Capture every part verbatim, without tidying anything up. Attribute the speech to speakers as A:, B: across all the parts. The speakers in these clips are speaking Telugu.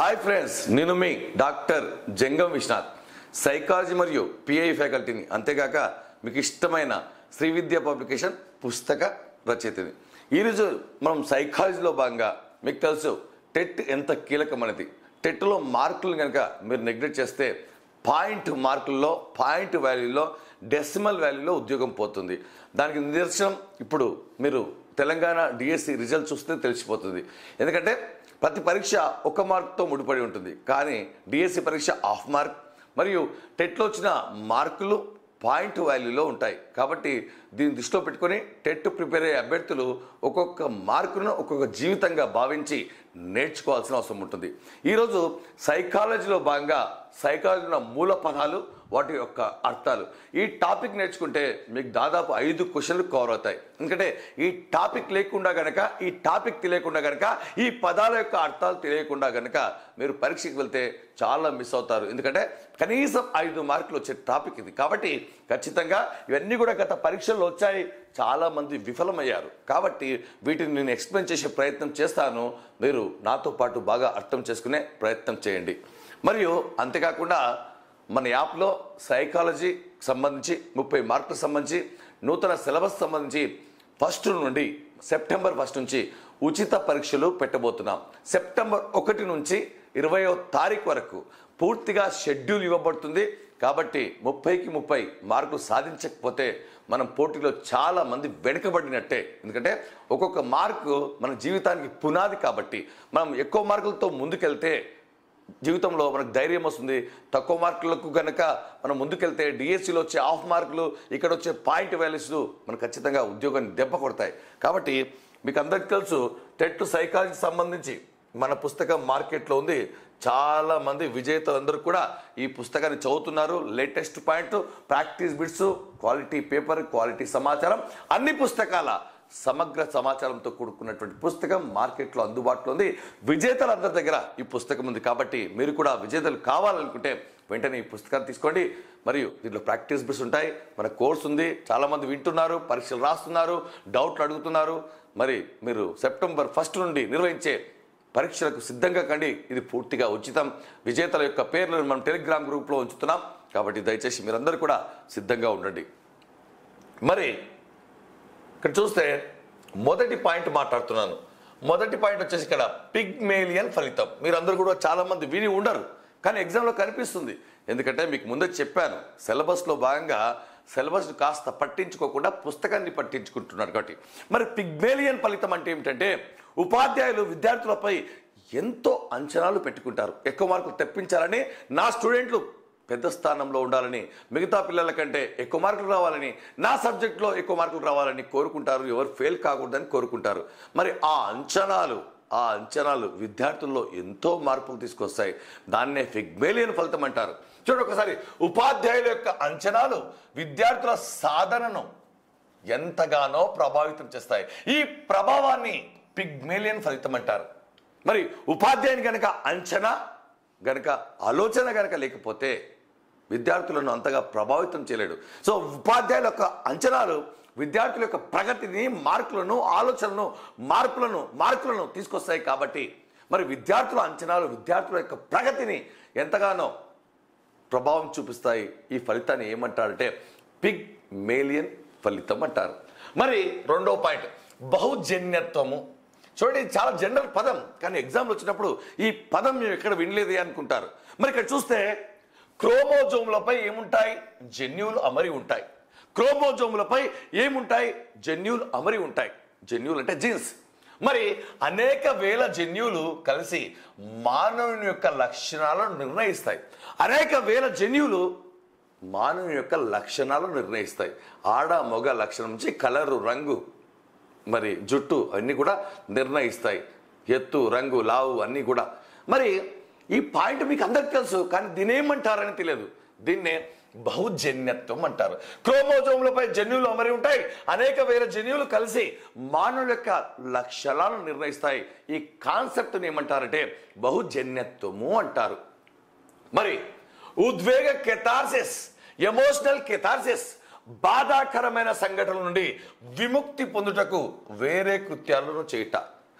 A: హాయ్ ఫ్రెండ్స్, నేను మీ డాక్టర్ జంగం విశ్వనాథ్, సైకాలజీ మరియు పిఐ ఫ్యాకల్టీని, అంతేకాక మీకు ఇష్టమైన శ్రీ విద్య పబ్లికేషన్ పుస్తక రచయితని. ఈరోజు మనం సైకాలజీలో భాగంగా మీకు తెలుసు టెట్ ఎంత కీలకమైనది. టెట్లో మార్కులు కనుక మీరు నెగ్లెక్ట్ చేస్తే పాయింట్ మార్కుల్లో, పాయింట్ వాల్యూలో, డెసిమల్ వాల్యూలో ఉద్యోగం పోతుంది. దానికి నిదర్శనం ఇప్పుడు మీరు తెలంగాణ డిఎస్సి రిజల్ట్ చూస్తే తెలిసిపోతుంది. ఎందుకంటే ప్రతి పరీక్ష ఒక మార్క్తో ముడిపడి ఉంటుంది, కానీ డిఎస్సి పరీక్ష హాఫ్ మార్క్ మరియు టెట్లో వచ్చిన మార్కులు పాయింట్ వాల్యూలో ఉంటాయి. కాబట్టి దీన్ని దృష్టిలో పెట్టుకొని టెట్ ప్రిపేర్ అయ్యే అభ్యర్థులు ఒక్కొక్క మార్కును ఒక్కొక్క జీవితంగా భావించి నేర్చుకోవాల్సిన అవసరం ఉంటుంది. ఈరోజు సైకాలజీలో భాగంగా సైకాలజీలో మూల పదాలు, వాటి యొక్క అర్థాలు, ఈ టాపిక్ నేర్చుకుంటే మీకు దాదాపు ఐదు క్వశ్చన్లు కవర్ అవుతాయి. ఎందుకంటే ఈ టాపిక్ లేకుండా గనక, ఈ టాపిక్ తెలియకుండా గనక, ఈ పదాల యొక్క అర్థాలు తెలియకుండా గనక మీరు పరీక్షకి వెళ్తే చాలా మిస్ అవుతారు. ఎందుకంటే కనీసం ఐదు మార్కులు వచ్చే టాపిక్ ఇది. కాబట్టి ఖచ్చితంగా ఇవన్నీ కూడా గత పరీక్షల్లో వచ్చాయి, చాలామంది విఫలమయ్యారు. కాబట్టి వీటిని నేను ఎక్స్ప్లెయిన్ చేసే ప్రయత్నం చేస్తాను. మీరు నాతో పాటు బాగా అర్థం చేసుకునే ప్రయత్నం చేయండి. మరియు అంతేకాకుండా మన యాప్లో సైకాలజీ సంబంధించి ముప్పై మార్కులకు సంబంధించి నూతన సిలబస్ సంబంధించి ఫస్ట్ నుండి సెప్టెంబర్ ఫస్ట్ నుంచి ఉచిత పరీక్షలు పెట్టబోతున్నాం. సెప్టెంబర్ ఒకటి నుంచి ఇరవయో తారీఖు వరకు పూర్తిగా షెడ్యూల్ ఇవ్వబడుతుంది. కాబట్టి ముప్పైకి ముప్పై మార్కులు సాధించకపోతే మనం పోటీలో చాలా మంది వెనుకబడినట్టే. ఎందుకంటే ఒక్కొక్క మార్కు మన జీవితానికి పునాది. కాబట్టి మనం ఎక్కువ మార్కులతో ముందుకెళ్తే జీవితంలో మనకు ధైర్యం వస్తుంది. తక్కువ మార్కులకు కనుక మనం ముందుకెళ్తే డిఎస్సిలో వచ్చే హాఫ్ మార్కులు, ఇక్కడ వచ్చే పాయింట్ వాల్యూస్ మనకు ఖచ్చితంగా ఉద్యోగాన్ని దెబ్బ కొడతాయి. కాబట్టి మీకు అందరికీ తెలుసు టెట్ సైకాలజీకి సంబంధించి మన పుస్తకం మార్కెట్లో ఉంది. చాలా మంది విజేతలందరూ కూడా ఈ పుస్తకాన్ని చదువుతున్నారు. Latest point, practice bits, quality paper, quality సమాచారం, అన్ని పుస్తకాల సమగ్ర సమాచారంతో కూడుకున్నటువంటి పుస్తకం మార్కెట్లో అందుబాటులో ఉంది. విజేతలందరి దగ్గర ఈ పుస్తకం ఉంది. కాబట్టి మీరు కూడా విజేతలు కావాలనుకుంటే వెంటనే ఈ పుస్తకాన్ని తీసుకోండి. మరియు దీంట్లో ప్రాక్టీస్ బిట్స్ ఉంటాయి, మన కోర్స్ ఉంది. చాలామంది వింటున్నారు, పరీక్షలు రాస్తున్నారు, డౌట్లు అడుగుతున్నారు. మరి మీరు సెప్టెంబర్ ఫస్ట్ నుండి నిర్వహించే పరీక్షలకు సిద్ధంగా కండి. ఇది పూర్తిగా ఉచితం. విజేతల యొక్క పేర్లను మనం టెలిగ్రామ్ గ్రూప్లో ఉంచుతున్నాం. కాబట్టి దయచేసి మీరందరూ కూడా సిద్ధంగా ఉండండి. మరి ఇక్కడ చూస్తే మొదటి పాయింట్ మాట్లాడుతున్నాను. మొదటి పాయింట్ వచ్చేసి ఇక్కడ పిగ్మేలియన్ ఫలితం. మీరందరూ కూడా చాలామంది విని ఉండరు, కానీ ఎగ్జామ్లో కనిపిస్తుంది. ఎందుకంటే మీకు ముందే చెప్పాను, సిలబస్లో భాగంగా సిలబస్ని కాస్త పట్టించుకోకుండా పుస్తకాన్ని పట్టించుకుంటున్నారు. కాబట్టి మరి పిగ్మేలియన్ ఫలితం అంటే ఏమిటంటే, ఉపాధ్యాయులు విద్యార్థులపై ఎంతో అంచనాలు పెట్టుకుంటారు. ఎక్కువ మార్కులు తెప్పించాలని, నా స్టూడెంట్లు పెద్ద స్థానంలో ఉండాలని, మిగతా పిల్లల కంటే ఎక్కువ మార్కులు రావాలని, నా సబ్జెక్ట్లో ఎక్కువ మార్కులు రావాలని కోరుకుంటారు. ఎవరు ఫెయిల్ కాకూడదని కోరుకుంటారు. మరి ఆ అంచనాలు ఆ అంచనాలు విద్యార్థుల్లో ఎంతో మార్పులు తీసుకొస్తాయి. దాన్నే పిగ్మేలియన్ ఫలితం అంటారు. చూడండి ఒకసారి, ఉపాధ్యాయుల యొక్క అంచనాలు విద్యార్థుల సాధనను ఎంతగానో ప్రభావితం చేస్తాయి. ఈ ప్రభావాన్ని పిగ్మేలియన్ ఫలితం అంటారు. మరి ఉపాధ్యాయుని గనక అంచనా గనక ఆలోచన గనక లేకపోతే విద్యార్థులను అంతగా ప్రభావితం చేయలేడు. సో ఉపాధ్యాయుల యొక్క అంచనాలు విద్యార్థుల యొక్క ప్రగతిని, మార్కులను, ఆలోచనలను, మార్పులను మార్కులను తీసుకొస్తాయి. కాబట్టి మరి విద్యార్థుల అంచనాలు విద్యార్థుల యొక్క ప్రగతిని ఎంతగానో ప్రభావం చూపిస్తాయి. ఈ ఫలితాన్ని ఏమంటారంటే పిగ్మేలియన్ ఫలితం అంటారు. మరి రెండో పాయింట్ బహుజన్యత్వము. చూడండి, ఇది చాలా జనరల్ పదం, కానీ ఎగ్జామ్లు వచ్చినప్పుడు ఈ పదం మేము ఎక్కడ వినలేదే అనుకుంటారు. మరి ఇక్కడ చూస్తే క్రోమోజోములపై ఏముంటాయి? జన్యువులు అమరి ఉంటాయి. క్రోమోజోములపై ఏముంటాయి? జన్యువులు అమరి ఉంటాయి. జన్యువులు అంటే జీన్స్. మరి అనేక వేల జన్యువులు కలిసి మానవుని యొక్క లక్షణాలను నిర్ణయిస్తాయి. అనేక వేల జన్యువులు మానవుని యొక్క లక్షణాలను నిర్ణయిస్తాయి. ఆడ మగ లక్షణం నుంచి కలరు, రంగు, మరి జుట్టు అన్నీ కూడా నిర్ణయిస్తాయి. ఎత్తు, రంగు, లావు అన్నీ కూడా. మరి ఈ పాయింట్ మీకు అందరికి తెలుసు, కానీ దీని ఏమంటారని తెలియదు. దీన్నే బహుజన్యత్వం అంటారు. క్రోమోజోములపై జన్యువులు అమరి ఉంటాయి. అనేక వేల జన్యువులు కలిసి మానవుల యొక్క లక్షణాలను నిర్ణయిస్తాయి. ఈ కాన్సెప్ట్ని ఏమంటారంటే బహుజన్యత్వము అంటారు. మరి ఉద్వేగ కెథార్సిస్, ఎమోషనల్ కెథార్సిస్, బాధాకరమైన సంఘటనల నుండి విముక్తి పొందుటకు వేరే కృత్యాలను చేయుట.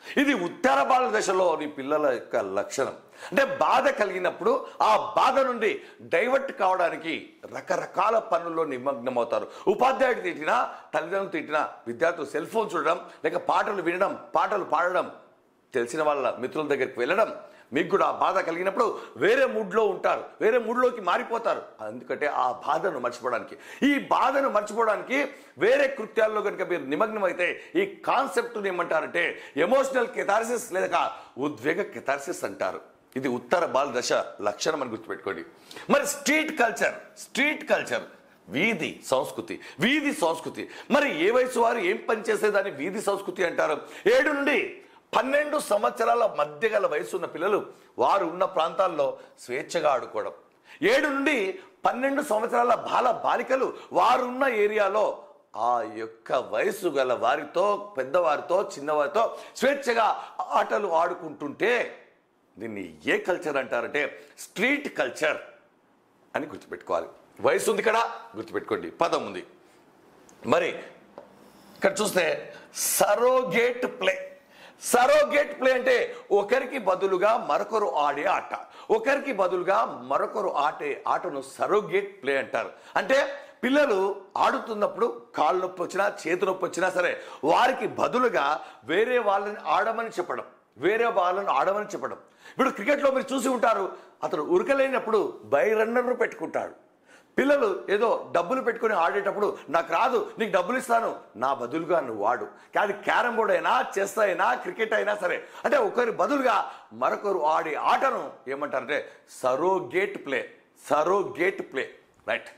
A: ఇది ఉత్తర బాల దశలోని పిల్లల యొక్క లక్షణం. అంటే బాధ కలిగినప్పుడు ఆ బాధ నుండి డైవర్ట్ కావడానికి రకరకాల పనుల్లో నిమగ్నమవుతారు. ఉపాధ్యాయుడు తిట్టినా, తల్లిదండ్రులు తిట్టినా, విద్యార్థులు సెల్ ఫోన్ చూడడం, లేక పాటలు వినడం, పాటలు పాడడం, తెలిసిన వాళ్ళ మిత్రుల దగ్గరికి వెళ్ళడం, మీకు కూడా ఆ బాధ కలిగినప్పుడు వేరే మూడ్లో ఉంటారు, వేరే మూడ్లోకి మారిపోతారు. ఎందుకంటే ఆ బాధను మర్చిపోవడానికి, ఈ బాధను మర్చిపోవడానికి వేరే కృత్యాల్లో కనుక మీరు నిమగ్నం అయితే ఈ కాన్సెప్ట్ని ఏమంటారంటే ఎమోషనల్ కెథార్సిస్ లేదా ఉద్వేగ కెథార్సిస్ అంటారు. ఇది ఉత్తర బాల దశ లక్షణం అని గుర్తుపెట్టుకోండి. మరి స్ట్రీట్ కల్చర్, స్ట్రీట్ కల్చర్ వీధి సంస్కృతి, వీధి సంస్కృతి. మరి ఏ వయసు వారు ఏం పని చేసేదాన్ని వీధి సంస్కృతి అంటారు. ఏడు నుండి పన్నెండు సంవత్సరాల మధ్య గల వయసు ఉన్న పిల్లలు వారు ఉన్న ప్రాంతాల్లో స్వేచ్ఛగా ఆడుకోవడం. ఏడు నుండి పన్నెండు సంవత్సరాల బాల బాలికలు వారు ఉన్న ఏరియాలో ఆ యొక్క వయసు గల వారితో, పెద్దవారితో, చిన్నవారితో స్వేచ్ఛగా ఆటలు ఆడుకుంటుంటే దీన్ని ఏ కల్చర్ అంటారంటే స్ట్రీట్ కల్చర్ అని గుర్తుపెట్టుకోవాలి. వయసు ఉంది ఇక్కడ, గుర్తుపెట్టుకోండి, పదం ఉంది. మరి ఇక్కడ చూస్తే సరోగేట్ ప్లే. సరోగేట్ ప్లే అంటే ఒకరికి బదులుగా మరొకరు ఆడే ఆట, ఒకరికి బదులుగా మరొకరు ఆడే ఆటను సరోగేట్ ప్లే అంటారు. అంటే పిల్లలు ఆడుతున్నప్పుడు కాళ్ళు నొప్పి వచ్చినా, చేతి నొప్పి వచ్చినా సరే వారికి బదులుగా వేరే వాళ్ళని ఆడమని చెప్పడం, వేరే వాళ్ళని ఆడమని చెప్పడం. ఇప్పుడు క్రికెట్లో మీరు చూసి ఉంటారు, అతను ఉరకలేనప్పుడు బై రన్నర్ను పెట్టుకుంటాడు. పిల్లలు ఏదో డబ్బులు పెట్టుకుని ఆడేటప్పుడు నాకు రాదు, నీకు డబ్బులు ఇస్తాను, నా బదులుగా నువ్వు వాడు. కానీ క్యారమ్ బోర్డ్ అయినా, చెస్ అయినా, క్రికెట్ అయినా సరే, అంటే ఒకరి బదులుగా మరొకరు ఆడే ఆటను ఏమంటారంటే surrogate play, surrogate play. Right.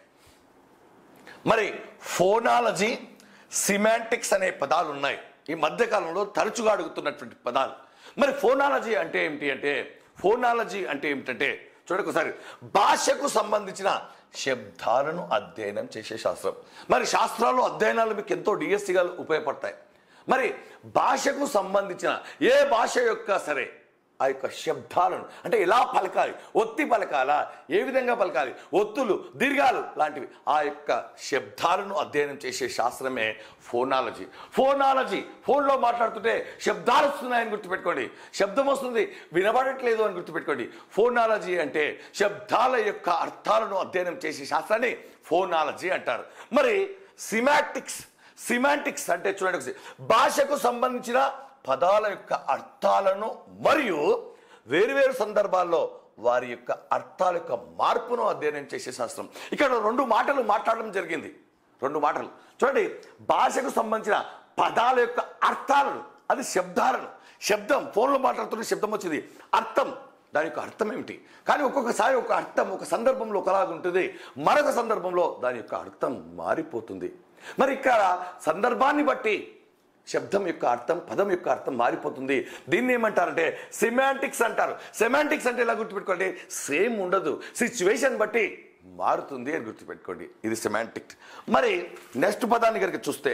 A: మరి ఫోనాలజీ, సిమాంటిక్స్ అనే పదాలు ఉన్నాయి ఈ మధ్యకాలంలో తరచుగా అడుగుతున్నటువంటి పదాలు. మరి ఫోనాలజీ అంటే ఏమిటి అంటే, ఫోనాలజీ అంటే ఏమిటంటే చూడండి ఒకసారి, భాషకు సంబంధించిన శబ్దాలను అధ్యయనం చేసే శాస్త్రం. మరి శాస్త్రాల్లో అధ్యయనాలు మీకు ఎంతో డిఎస్సిగా ఉపయోగపడతాయి. మరి భాషకు సంబంధించిన ఏ భాష యొక్క సరే ఆ యొక్క శబ్దాలను అంటే ఎలా పలకాలి, ఒత్తి పలకాలా, ఏ విధంగా పలకాలి, ఒత్తులు, దీర్ఘాలు లాంటివి, ఆ యొక్క శబ్దాలను అధ్యయనం చేసే శాస్త్రమే ఫోనాలజీ. ఫోనాలజీ, ఫోన్లో మాట్లాడుతుంటే శబ్దాలు వస్తున్నాయని గుర్తుపెట్టుకోండి, శబ్దం వస్తుంది వినబడట్లేదు అని గుర్తుపెట్టుకోండి. ఫోనాలజీ అంటే శబ్దాల యొక్క అర్థాలను అధ్యయనం చేసే శాస్త్రాన్ని ఫోనాలజీ అంటారు. మరి సిమాంటిక్స్, సిమాంటిక్స్ అంటే చూడండి, భాషకు సంబంధించిన పదాల యొక్క అర్థాలను మరియు వేరువేరు సందర్భాల్లో వారి యొక్క అర్థాల యొక్క మార్పును అధ్యయనం చేసే శాస్త్రం. ఇక్కడ రెండు మాటలు మాట్లాడడం జరిగింది, రెండు మాటలు చూడండి. భాషకు సంబంధించిన పదాల యొక్క అర్థాలను, అది శబ్దాలను, శబ్దం ఫోన్లో మాట్లాడుతున్న శబ్దం వచ్చింది, అర్థం, దాని యొక్క అర్థం ఏమిటి. కానీ ఒక్కొక్కసారి ఒక అర్థం ఒక సందర్భంలో ఒకలాగా ఉంటుంది, మరొక సందర్భంలో దాని యొక్క అర్థం మారిపోతుంది. మరి ఇక్కడ సందర్భాన్ని బట్టి శబ్దం యొక్క అర్థం, పదం యొక్క అర్థం మారిపోతుంది. దీన్ని ఏమంటారంటే సిమాంటిక్స్ అంటారు. సెమాంటిక్స్ అంటే ఎలా గుర్తుపెట్టుకోండి, సేమ్ ఉండదు, సిచ్యువేషన్ బట్టి మారుతుంది అని గుర్తుపెట్టుకోండి. ఇది సెమాంటిక్స్. మరి నెక్స్ట్ పదాన్ని కనుక చూస్తే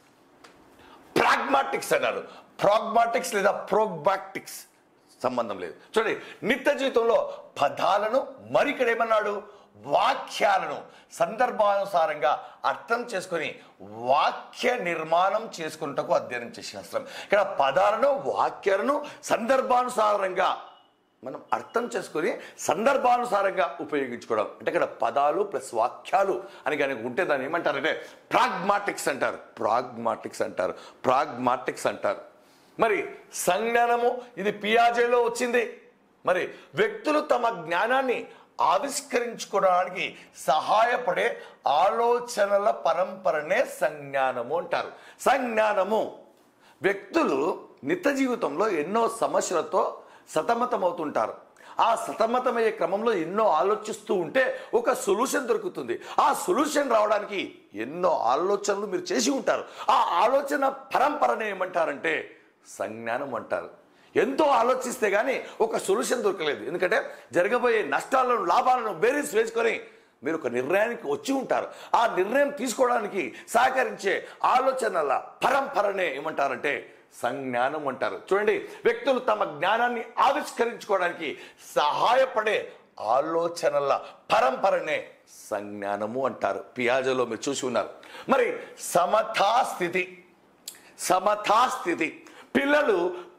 A: ప్రాగ్మాటిక్స్ అన్నారు. ప్రాగ్మాటిక్స్ లేదా ప్రోగ్మాటిక్స్ సంబంధం లేదు. చూడండి, నిత్య జీవితంలో పదాలను మరి ఇక్కడ ఏమన్నాడు, వాక్యాలను సందర్భానుసారంగా అర్థం చేసుకొని వాక్య నిర్మాణం చేసుకున్నటకు అధ్యయనం చేసే శాస్త్రం. ఇక్కడ పదాలను, వాక్యాలను సందర్భానుసారంగా మనం అర్థం చేసుకొని సందర్భానుసారంగా ఉపయోగించుకోవడం. అంటే ఇక్కడ పదాలు ప్లస్ వాక్యాలు అని కనుక ఉంటే దాన్ని ఏమంటారంటే ప్రాగ్మాటిక్స్ అంటారు, ప్రాగ్మాటిక్స్ అంటారు, ప్రాగ్మాటిక్స్ అంటారు. మరి సంజ్ఞానము, ఇది పియాజేలో వచ్చింది. మరి వ్యక్తులు తమ జ్ఞానాన్ని ఆవిష్కరించుకోవడానికి సహాయపడే ఆలోచనల పరంపరనే సంజ్ఞానము అంటారు. సంజ్ఞానము, వ్యక్తులు నిత్య జీవితంలో ఎన్నో సమస్యలతో సతమతమవుతుంటారు. ఆ సతమతమయ్యే క్రమంలో ఎన్నో ఆలోచిస్తూ ఉంటే ఒక సొల్యూషన్ దొరుకుతుంది. ఆ సొల్యూషన్ రావడానికి ఎన్నో ఆలోచనలు మీరు చేసి ఉంటారు. ఆ ఆలోచన పరంపరనే ఏమంటారంటే సంజ్ఞానం అంటారు. ఎంతో ఆలోచిస్తే కానీ ఒక సొల్యూషన్ దొరకలేదు. ఎందుకంటే జరగబోయే నష్టాలను, లాభాలను బేరీస్ వేసుకొని మీరు ఒక నిర్ణయానికి వచ్చి ఉంటారు. ఆ నిర్ణయం తీసుకోవడానికి సహకరించే ఆలోచనల పరంపరనే ఏమంటారంటే సంజ్ఞానం అంటారు. చూడండి, వ్యక్తులు తమ జ్ఞానాన్ని ఆవిష్కరించుకోవడానికి సహాయపడే ఆలోచనల పరంపరనే సంజ్ఞానము అంటారు. పియాజేలో మీరు చూసి ఉన్నారు. మరి సమతాస్థితి, సమతాస్థితి, పిల్లలు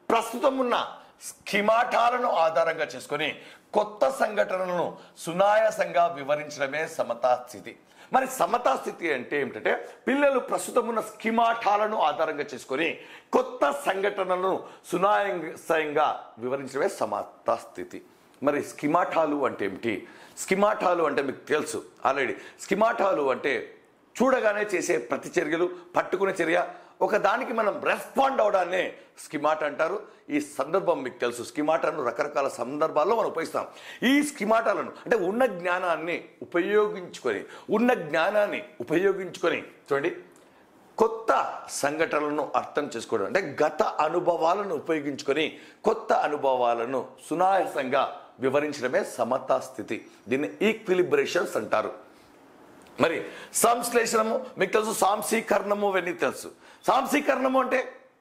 A: ప్రస్తుతం ఉన్న స్కిమాటాలను ఆధారంగా చేసుకొని కొత్త సంఘటనలను సునాయాసంగా వివరించడమే సమతా స్థితి. మరి సమతా స్థితి అంటే ఏమిటంటే పిల్లలు ప్రస్తుతం ఉన్న స్కిమాటాలను ఆధారంగా చేసుకొని కొత్త సంఘటనలను సునాయాసంగా వివరించడమే సమతా స్థితి. మరి స్కిమాటాలు అంటే ఏమిటి? స్కిమాటాలు అంటే మీకు తెలుసు ఆల్రెడీ. స్కిమాటాలు అంటే చూడగానే చేసే ప్రతిచర్యలు, పట్టుకునే చర్య, ఒకదానికి మనం రెస్పాండ్ అవడాన్నే స్కిమాట్ అంటారు. ఈ సందర్భం మీకు తెలుసు. స్కిమాటాలను రకరకాల సందర్భాల్లో మనం ఉపయోగిస్తాం. ఈ స్కిమాటాలను అంటే ఉన్న జ్ఞానాన్ని ఉపయోగించుకొని ఉన్న జ్ఞానాన్ని ఉపయోగించుకొని చూడండి కొత్త సంఘటనలను అర్థం చేసుకోవడం, అంటే గత అనుభవాలను ఉపయోగించుకొని కొత్త అనుభవాలను సునాయాసంగా వివరించడమే సమతా స్థితి. దీన్ని ఈక్విలిబ్రేషన్స్ అంటారు. మరి సంశ్లేషణము మీకు తెలుసు, సాంశీకరణము అవన్నీ తెలుసు. సాంశీకరణము అంటే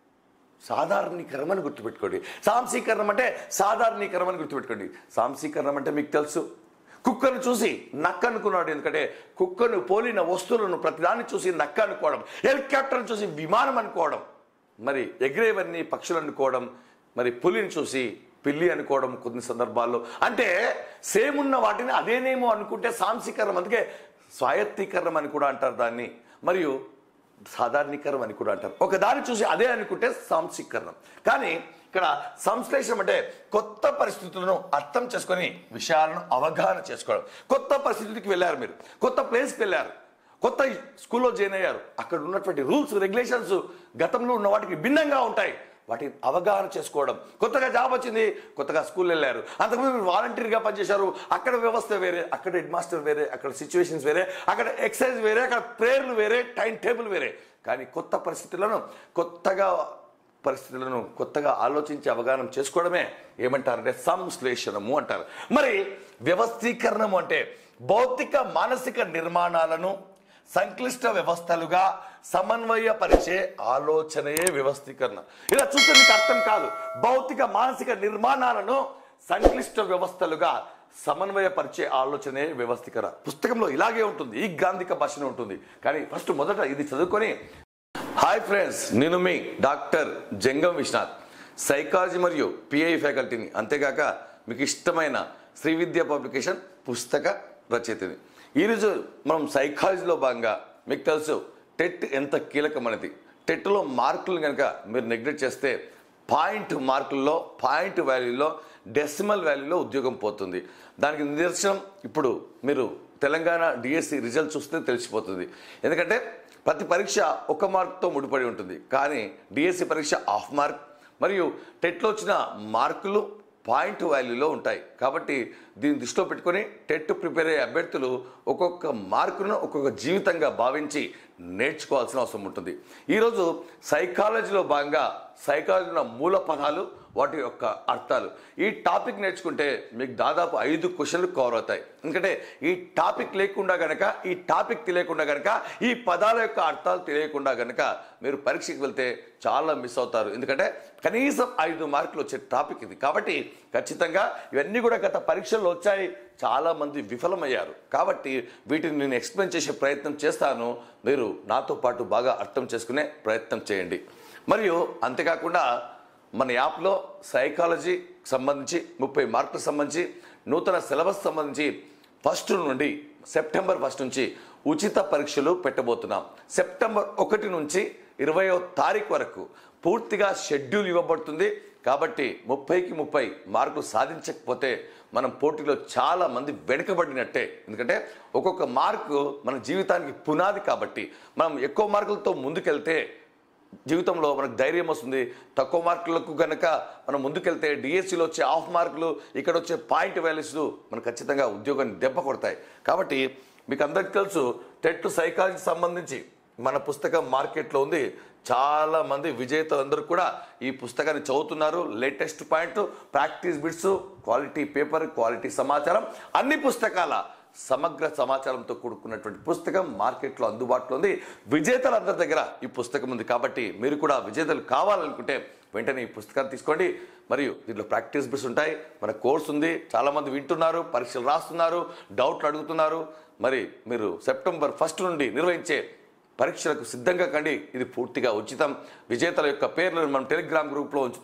A: సాధారణీకరణం అని గుర్తుపెట్టుకోండి. సాంశీకరణం అంటే సాధారణీకరణం అని గుర్తుపెట్టుకోండి. సాంశీకరణం అంటే మీకు తెలుసు, కుక్కను చూసి నక్క అనుకున్నాడు. ఎందుకంటే కుక్కను పోలిన వస్తువులను ప్రతిదాన్ని చూసి నక్క అనుకోవడం, హెలికాప్టర్ని చూసి విమానం అనుకోవడం, మరి ఎగిరేవన్నీ పక్షులు అనుకోవడం, మరి పులిని చూసి పిల్లి అనుకోవడం కొన్ని సందర్భాల్లో. అంటే సేమ్ ఉన్న వాటిని అదేనేమో అనుకుంటే సాంశీకరణం. అందుకే స్వాయత్తీకరణం అని కూడా అంటారు దాన్ని, మరియు సాధారణీకరణం అని కూడా అంటారు. ఒక దాన్ని చూసి అదే అనుకుంటే సాంశీకరణం. కానీ ఇక్కడ సంశ్లేషణం అంటే కొత్త పరిస్థితులను అర్థం చేసుకొని విషయాలను అవగాహన చేసుకోవడం. కొత్త పరిస్థితికి వెళ్ళారు, మీరు కొత్త ప్లేస్కి వెళ్ళారు, కొత్త స్కూల్లో జాయిన్ అయ్యారు. అక్కడ ఉన్నటువంటి రూల్స్ రెగ్యులేషన్స్ గతంలో ఉన్న వాటికి భిన్నంగా ఉంటాయి. వాటిని అవగాహన చేసుకోవడం. కొత్తగా జాబ్ వచ్చింది, కొత్తగా స్కూల్ వెళ్ళారు, అంతకుముందు మీరు వాలంటీర్గా పనిచేశారు, అక్కడ వ్యవస్థ వేరే, అక్కడ హెడ్ మాస్టర్ వేరే, అక్కడ సిచ్యువేషన్స్ వేరే, అక్కడ ఎక్సర్సైజ్ వేరే, అక్కడ ప్రేయర్లు వేరే, టైం టేబుల్ వేరే. కానీ కొత్త పరిస్థితులను కొత్తగా పరిస్థితులను కొత్తగా ఆలోచించి అవగాహన చేసుకోవడమే ఏమంటారంటే సంశ్లేషణము అంటారు. మరి వ్యవస్థీకరణము అంటే భౌతిక మానసిక నిర్మాణాలను సంక్లిష్ట వ్యవస్థలుగా సమన్వయపరిచే ఆలోచనయే వ్యవస్థీకరణ. ఇలా చూస్తే మీకు అర్థం కాదు. భౌతిక మానసిక నిర్మాణాలను సంక్లిష్ట వ్యవస్థలుగా సమన్వయపరిచే ఆలోచనే వ్యవస్థీకరణ. పుస్తకంలో ఇలాగే ఉంటుంది, ఈ గ్రాంధిక భాషనే ఉంటుంది. కానీ ఫస్ట్ మొదట ఇది చదువుకొని. హాయ్ ఫ్రెండ్స్, నేను మీ డాక్టర్ జంగం విశ్వనాథ్, సైకాలజీ మరియు పిఐ ఫ్యాకల్టీని, అంతేగాక మీకు ఇష్టమైన శ్రీ విద్య పబ్లికేషన్ పుస్తక రచయితని. ఈరోజు మనం సైకాలజీలో భాగంగా మీకు తెలుసు టెట్ ఎంత కీలకమైనది. టెట్లో మార్కులు కనుక మీరు నెగ్లెక్ట్ చేస్తే పాయింట్ మార్కుల్లో, పాయింట్ వాల్యూలో, డెసిమల్ వాల్యూలో ఉద్యోగం పోతుంది. దానికి నిదర్శనం ఇప్పుడు మీరు తెలంగాణ డిఎస్సి రిజల్ట్ చూస్తే తెలిసిపోతుంది. ఎందుకంటే ప్రతి పరీక్ష ఒక మార్క్తో ముడిపడి ఉంటుంది. కానీ డిఎస్సి పరీక్ష హాఫ్ మార్క్ మరియు టెట్లో వచ్చిన మార్కులు పాయింట్ వాల్యూలో ఉంటాయి. కాబట్టి దీన్ని దృష్టిలో పెట్టుకొని టెట్ ప్రిపేర్ అయ్యే అభ్యర్థులు ఒక్కొక్క మార్కును ఒక్కొక్క జీవితంగా భావించి నేర్చుకోవాల్సిన అవసరం ఉంటుంది. ఈరోజు సైకాలజీలో భాగంగా సైకాలజీలో మూల పదాలు, వాటి యొక్క అర్థాలు, ఈ టాపిక్ నేర్చుకుంటే మీకు దాదాపు ఐదు క్వశ్చన్లు కవర్ అవుతాయి. ఎందుకంటే ఈ టాపిక్ లేకుండా గనక, ఈ టాపిక్ తెలియకుండా గనక, ఈ పదాల యొక్క అర్థాలు తెలియకుండా గనక మీరు పరీక్షకి వెళ్తే చాలా మిస్ అవుతారు. ఎందుకంటే కనీసం ఐదు మార్కులు వచ్చే టాపిక్ ఇది. కాబట్టి ఖచ్చితంగా ఇవన్నీ కూడా గత పరీక్షల్లో వచ్చాయి, చాలా మంది విఫలమయ్యారు. కాబట్టి వీటిని నేను ఎక్స్ప్లెయిన్ చేసే ప్రయత్నం చేస్తాను. మీరు నాతో పాటు బాగా అర్థం చేసుకునే ప్రయత్నం చేయండి. మరియు అంతేకాకుండా మన యాప్లో సైకాలజీ సంబంధించి ముప్పై మార్కులకు సంబంధించి నూతన సిలబస్ సంబంధించి ఫస్ట్ నుండి సెప్టెంబర్ ఫస్ట్ నుంచి ఉచిత పరీక్షలు పెట్టబోతున్నాం. సెప్టెంబర్ ఒకటి నుంచి ఇరవయో తారీఖు వరకు పూర్తిగా షెడ్యూల్ ఇవ్వబడుతుంది. కాబట్టి ముప్పైకి ముప్పై మార్కులు సాధించకపోతే మనం పోటీలో చాలా మంది వెనుకబడినట్టే. ఎందుకంటే ఒక్కొక్క మార్కు మన జీవితానికి పునాది. కాబట్టి మనం ఎక్కువ మార్కులతో ముందుకెళ్తే జీవితంలో మనకు ధైర్యం వస్తుంది. తక్కువ మార్కులకు కనుక మనం ముందుకెళ్తే డిఎస్సిలో వచ్చే హాఫ్ మార్కులు, ఇక్కడ వచ్చే పాయింట్ వాల్యూస్ మనకు ఖచ్చితంగా ఉద్యోగాన్ని దెబ్బ కొడతాయి. కాబట్టి మీకు అందరికీ తెలుసు టెట్ సైకాలజీ సంబంధించి మన పుస్తకం మార్కెట్లో ఉంది. చాలా మంది విజేతలందరూ కూడా ఈ పుస్తకాన్ని చదువుతున్నారు. Latest point, practice bits, quality paper, quality సమాచారం, అన్ని పుస్తకాల సమగ్ర సమాచారంతో కూడుకున్నటువంటి పుస్తకం మార్కెట్లో అందుబాటులో ఉంది. విజేతలందరి దగ్గర ఈ పుస్తకం ఉంది. కాబట్టి మీరు కూడా విజేతలు కావాలనుకుంటే వెంటనే ఈ పుస్తకాన్ని తీసుకోండి. మరియు దీంట్లో ప్రాక్టీస్ బిట్స్ ఉంటాయి, మన కోర్స్ ఉంది. చాలామంది వింటున్నారు, పరీక్షలు రాస్తున్నారు, డౌట్లు అడుగుతున్నారు. మరి మీరు సెప్టెంబర్ ఫస్ట్ నుండి నిర్వహించే పరీక్షలకు సిద్ధంగా కండి. ఇది పూర్తిగా ఉచితం. విజేతల యొక్క పేర్లను మనం టెలిగ్రామ్ గ్రూప్లో ఉంచుతున్నాం.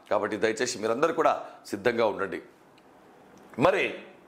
A: కాబట్టి దయచేసి మీరందరూ కూడా సిద్ధంగా ఉండండి. మరి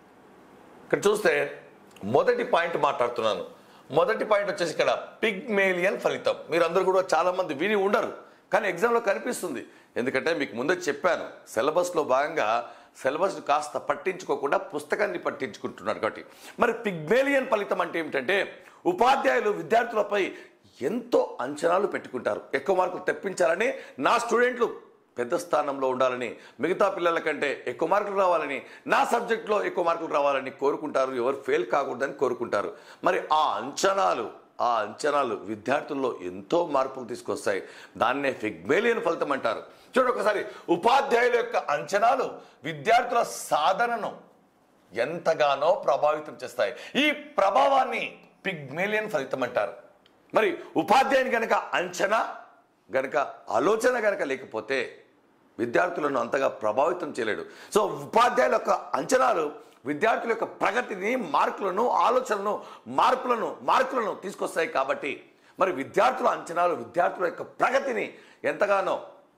A: ఇక్కడ చూస్తే మొదటి పాయింట్ మాట్లాడుతున్నాను. మొదటి పాయింట్ వచ్చేసి ఇక్కడ పిగ్మేలియన్ ఫలితం. మీరందరూ కూడా చాలామంది విని ఉండరు, కానీ ఎగ్జామ్లో కనిపిస్తుంది. ఎందుకంటే మీకు ముందే చెప్పాను, సిలబస్లో భాగంగా సిలబస్ను కాస్త పట్టించుకోకుండా పుస్తకాన్ని పట్టించుకుంటున్నారు. కాబట్టి మరి పిగ్మేలియన్ ఫలితం అంటే ఏమిటంటే, ఉపాధ్యాయులు విద్యార్థులపై ఎంతో అంచనాలు పెట్టుకుంటారు. ఎక్కువ మార్కులు తెప్పించాలని, నా స్టూడెంట్లు పెద్ద స్థానంలో ఉండాలని, మిగతా పిల్లల కంటే ఎక్కువ మార్కులు రావాలని, నా సబ్జెక్ట్లో ఎక్కువ మార్కులు రావాలని కోరుకుంటారు. ఎవరు ఫెయిల్ కాకూడదని కోరుకుంటారు. మరి ఆ అంచనాలు ఆ అంచనాలు విద్యార్థుల్లో ఎంతో మార్పులు తీసుకొస్తాయి. దాన్నే పిగ్మేలియన్ ఫలితం అంటారు. చూడండి ఒకసారి, ఉపాధ్యాయుల యొక్క అంచనాలు విద్యార్థుల సాధనను ఎంతగానో ప్రభావితం చేస్తాయి. ఈ ప్రభావాన్ని పిగ్మేలియన్ ఫలితం అంటారు. మరి ఉపాధ్యాయుని గనక అంచనా గనక ఆలోచన గనక లేకపోతే విద్యార్థులను అంతగా ప్రభావితం చేయలేడు. సో ఉపాధ్యాయుల యొక్క అంచనాలు విద్యార్థుల యొక్క ప్రగతిని, మార్కులను, ఆలోచనలను, మార్పులను మార్కులను తీసుకొస్తాయి. కాబట్టి మరి విద్యార్థుల అంచనాలు విద్యార్థుల యొక్క ప్రగతిని ఎంతగానో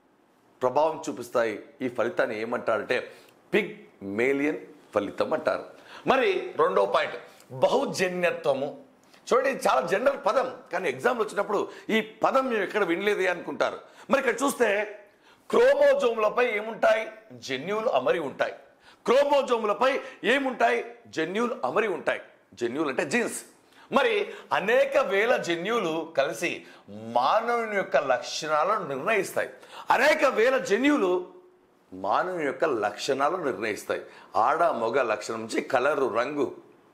A: ప్రభావం చూపిస్తాయి. ఈ ఫలితాన్ని ఏమంటారంటే పిగ్మేలియన్ ఫలితం అంటారు. మరి రెండో పాయింట్, బహుజన్యత్వము. చూడండి, చాలా జనరల్ పదం, కానీ ఎగ్జామ్లో వచ్చినప్పుడు ఈ పదం మేము ఎక్కడ వినలేదే అనుకుంటారు. మరి ఇక్కడ చూస్తే క్రోమోజోములపై ఏముంటాయి? జన్యువులు అమరి ఉంటాయి. క్రోమోజోములపై ఏముంటాయి? జన్యువులు అమరి ఉంటాయి. జన్యువులు అంటే జీన్స్. మరి అనేక వేల జన్యువులు కలిసి మానవుని యొక్క లక్షణాలను నిర్ణయిస్తాయి. అనేక వేల జన్యువులు మానవుని యొక్క లక్షణాలను నిర్ణయిస్తాయి. ఆడ మగ లక్షణం నుంచి కలరు, రంగు,